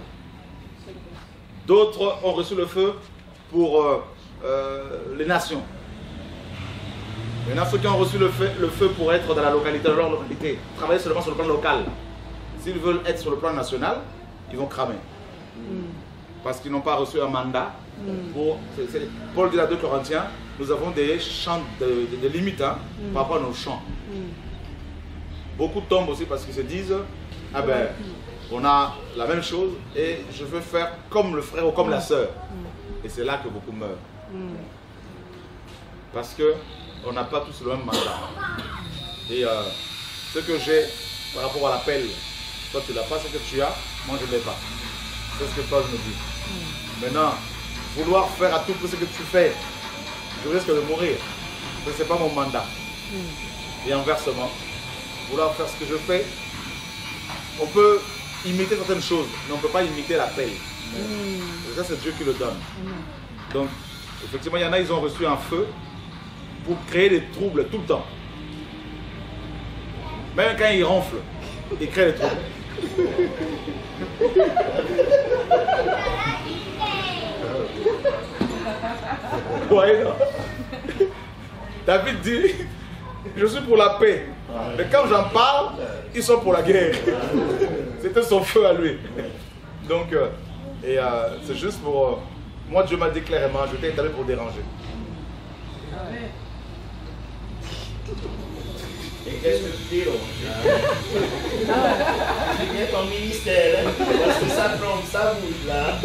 D'autres ont reçu le feu pour euh, euh, les nations. Il y en a ceux qui ont reçu le feu, le feu pour être dans la localité, dans leur localité, travailler seulement sur le plan local. S'ils veulent être sur le plan national, ils vont cramer. Mm. Parce qu'ils n'ont pas reçu un mandat. Mm. Pour, c'est, c'est, Paul dit à deux Corinthiens, nous avons des champs, de, de, de limites hein, mm. par rapport à nos champs. Mm. Beaucoup tombent aussi parce qu'ils se disent, ah ben, on a la même chose et je veux faire comme le frère ou comme mm. la sœur. Mm. Et c'est là que beaucoup meurent. Mm. Parce qu'on n'a pas tous le même mandat. Et euh, ce que j'ai par rapport à l'appel, toi tu l'as pas, ce que tu as, moi je ne l'ai pas. C'est ce que Paul me dit. Mm. Maintenant, vouloir faire à tout prix ce que tu fais, je risque de mourir. Ce n'est pas mon mandat. Mm. Et inversement, vouloir faire ce que je fais, on peut imiter certaines choses, mais on ne peut pas imiter l'appel. Mm. Et ça, c'est Dieu qui le donne. Mm. Donc, effectivement, il y en a, ils ont reçu un feu pour créer des troubles tout le temps. Même quand ils ronflent, ils créent des troubles. Ouais, non. David dit, je suis pour la paix. Mais quand j'en parle, ils sont pour la guerre. C'était son feu à lui. Donc, euh, et euh, c'est juste pour... Euh, moi, Dieu m'a dit clairement, je t'ai établi pour déranger. Et qu'est-ce que tu dis, c'est bien ton ministère, hein, parce que ça trompe, ça bouge là.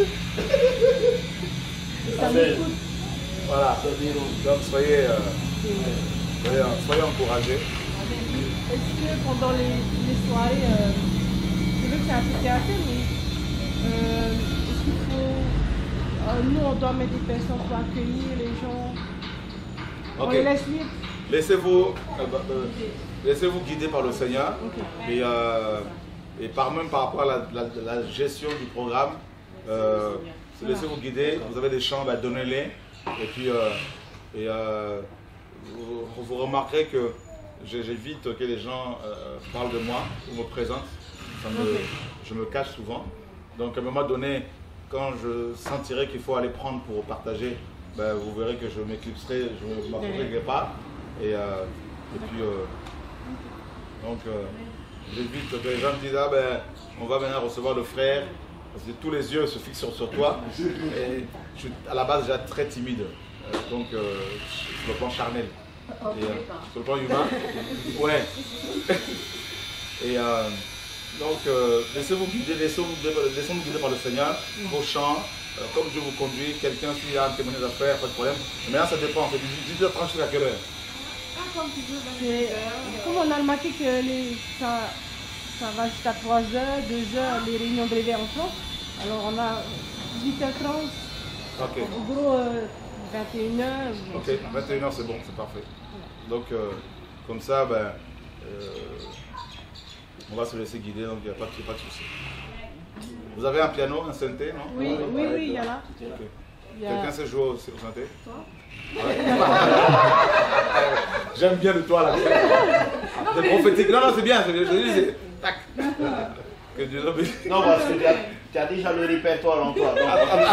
Amen. Voilà. Donc soyez, euh, soyez, soyez encouragés. Est-ce que pendant les, les soirées, euh, c'est vrai que c'est un peu théâtre, mais euh, est-ce qu'il faut... Euh, nous, on doit mettre des personnes pour accueillir les gens. Okay. On les laisse libres. Laissez-vous euh, laissez-vous guider par le Seigneur. Okay. Et, euh, et par même par rapport à la, la, la gestion du programme, euh, laissez-vous guider. Vous avez des chambres, bah, donnez-les. Et puis, euh, et, euh, vous, vous remarquerez que j'évite que les gens euh, parlent de moi ou me présentent. Ça me, okay. Je me cache souvent. Donc à un moment donné, quand je sentirai qu'il faut aller prendre pour partager, ben, vous verrez que je m'éclipserai, je ne m'approcherai pas. Et, euh, et puis, euh, donc, euh, j'évite que les gens me disent, ah ben, on va maintenant recevoir le frère, parce que tous les yeux se fixent sur, sur toi. Et je suis à la base déjà très timide, euh, donc euh, sur le plan charnel. Et, euh, sur le plan humain, ouais. Et euh, donc, euh, laissez-vous guider, laissez-vous laissez-vous guider par le Seigneur, vos chants, euh, comme Dieu vous conduit, quelqu'un s'il a un témoignage à faire, pas de problème. Mais là, ça dépend, c'est dix heures trente jusqu'à quelle heure? C'est- Comme on a remarqué que les, ça, ça va jusqu'à trois heures, deux heures, les réunions de réveil en France. Alors on a dix-huit heures trente, Ok, en gros euh, vingt et une heures. ok, vingt et une heures c'est bon, c'est parfait. Donc, euh, comme ça, ben, euh, on va se laisser guider, donc il n'y a pas, pas de souci. Vous avez un piano, un synthé, non? Oui, oui, oui, il y a là. Ok. Il y a- Quelqu'un sait jouer au, au synthé? Ouais. J'aime bien le toit là. C'est prophétique. Non, non, c'est bien. Je dis, c'est. Tac. Que Dieu le bénisse. Non, parce que tu as, tu as déjà le répertoire en toi. donc-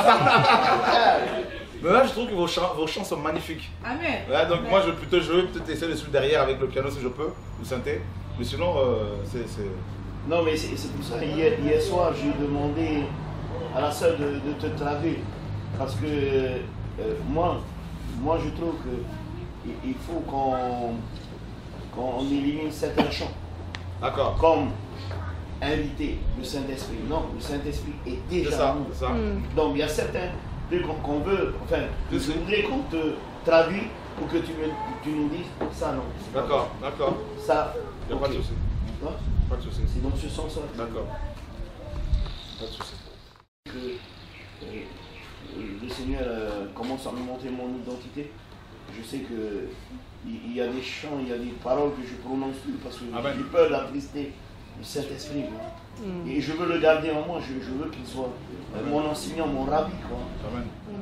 Mais là, je trouve que vos chants, vos chants sont magnifiques. Amen. Ouais, donc moi, je vais plutôt jouer, peut-être essayer de suivre derrière avec le piano si je peux, le synthé. Mais sinon, euh, c'est. c'est- Non, mais c'est c'est pour ça, hier, hier soir, j'ai demandé à la sœur de, de te traduire. Parce que euh, moi, moi, je trouve qu'il il faut qu'on qu'on élimine certains chants. D'accord. Comme inviter le Saint-Esprit. Non, le Saint-Esprit est C'est déjà ça, en nous. c'est ça. Donc il y a certains trucs qu'on qu'on veut, enfin, Je je sais. voudrais qu'on te traduise pour que tu, me, tu nous dises ça, non. c'est pas D'accord, d'accord. possible. Ça, Il n'y a pas de ok. souci. Tu vois, Pas de souci. c'est dans ce sens-là. D'accord. Pas de souci. Que euh, le Seigneur euh, commence à me montrer mon identité. Je sais que il il y a des chants, il y a des paroles que je prononce plus parce que Amen. j'ai peur d'attrister le Saint-Esprit. quoi. Et je veux le garder en moi, je, je veux qu'il soit euh, mon enseignant, mon rabbi. Quoi. Amen.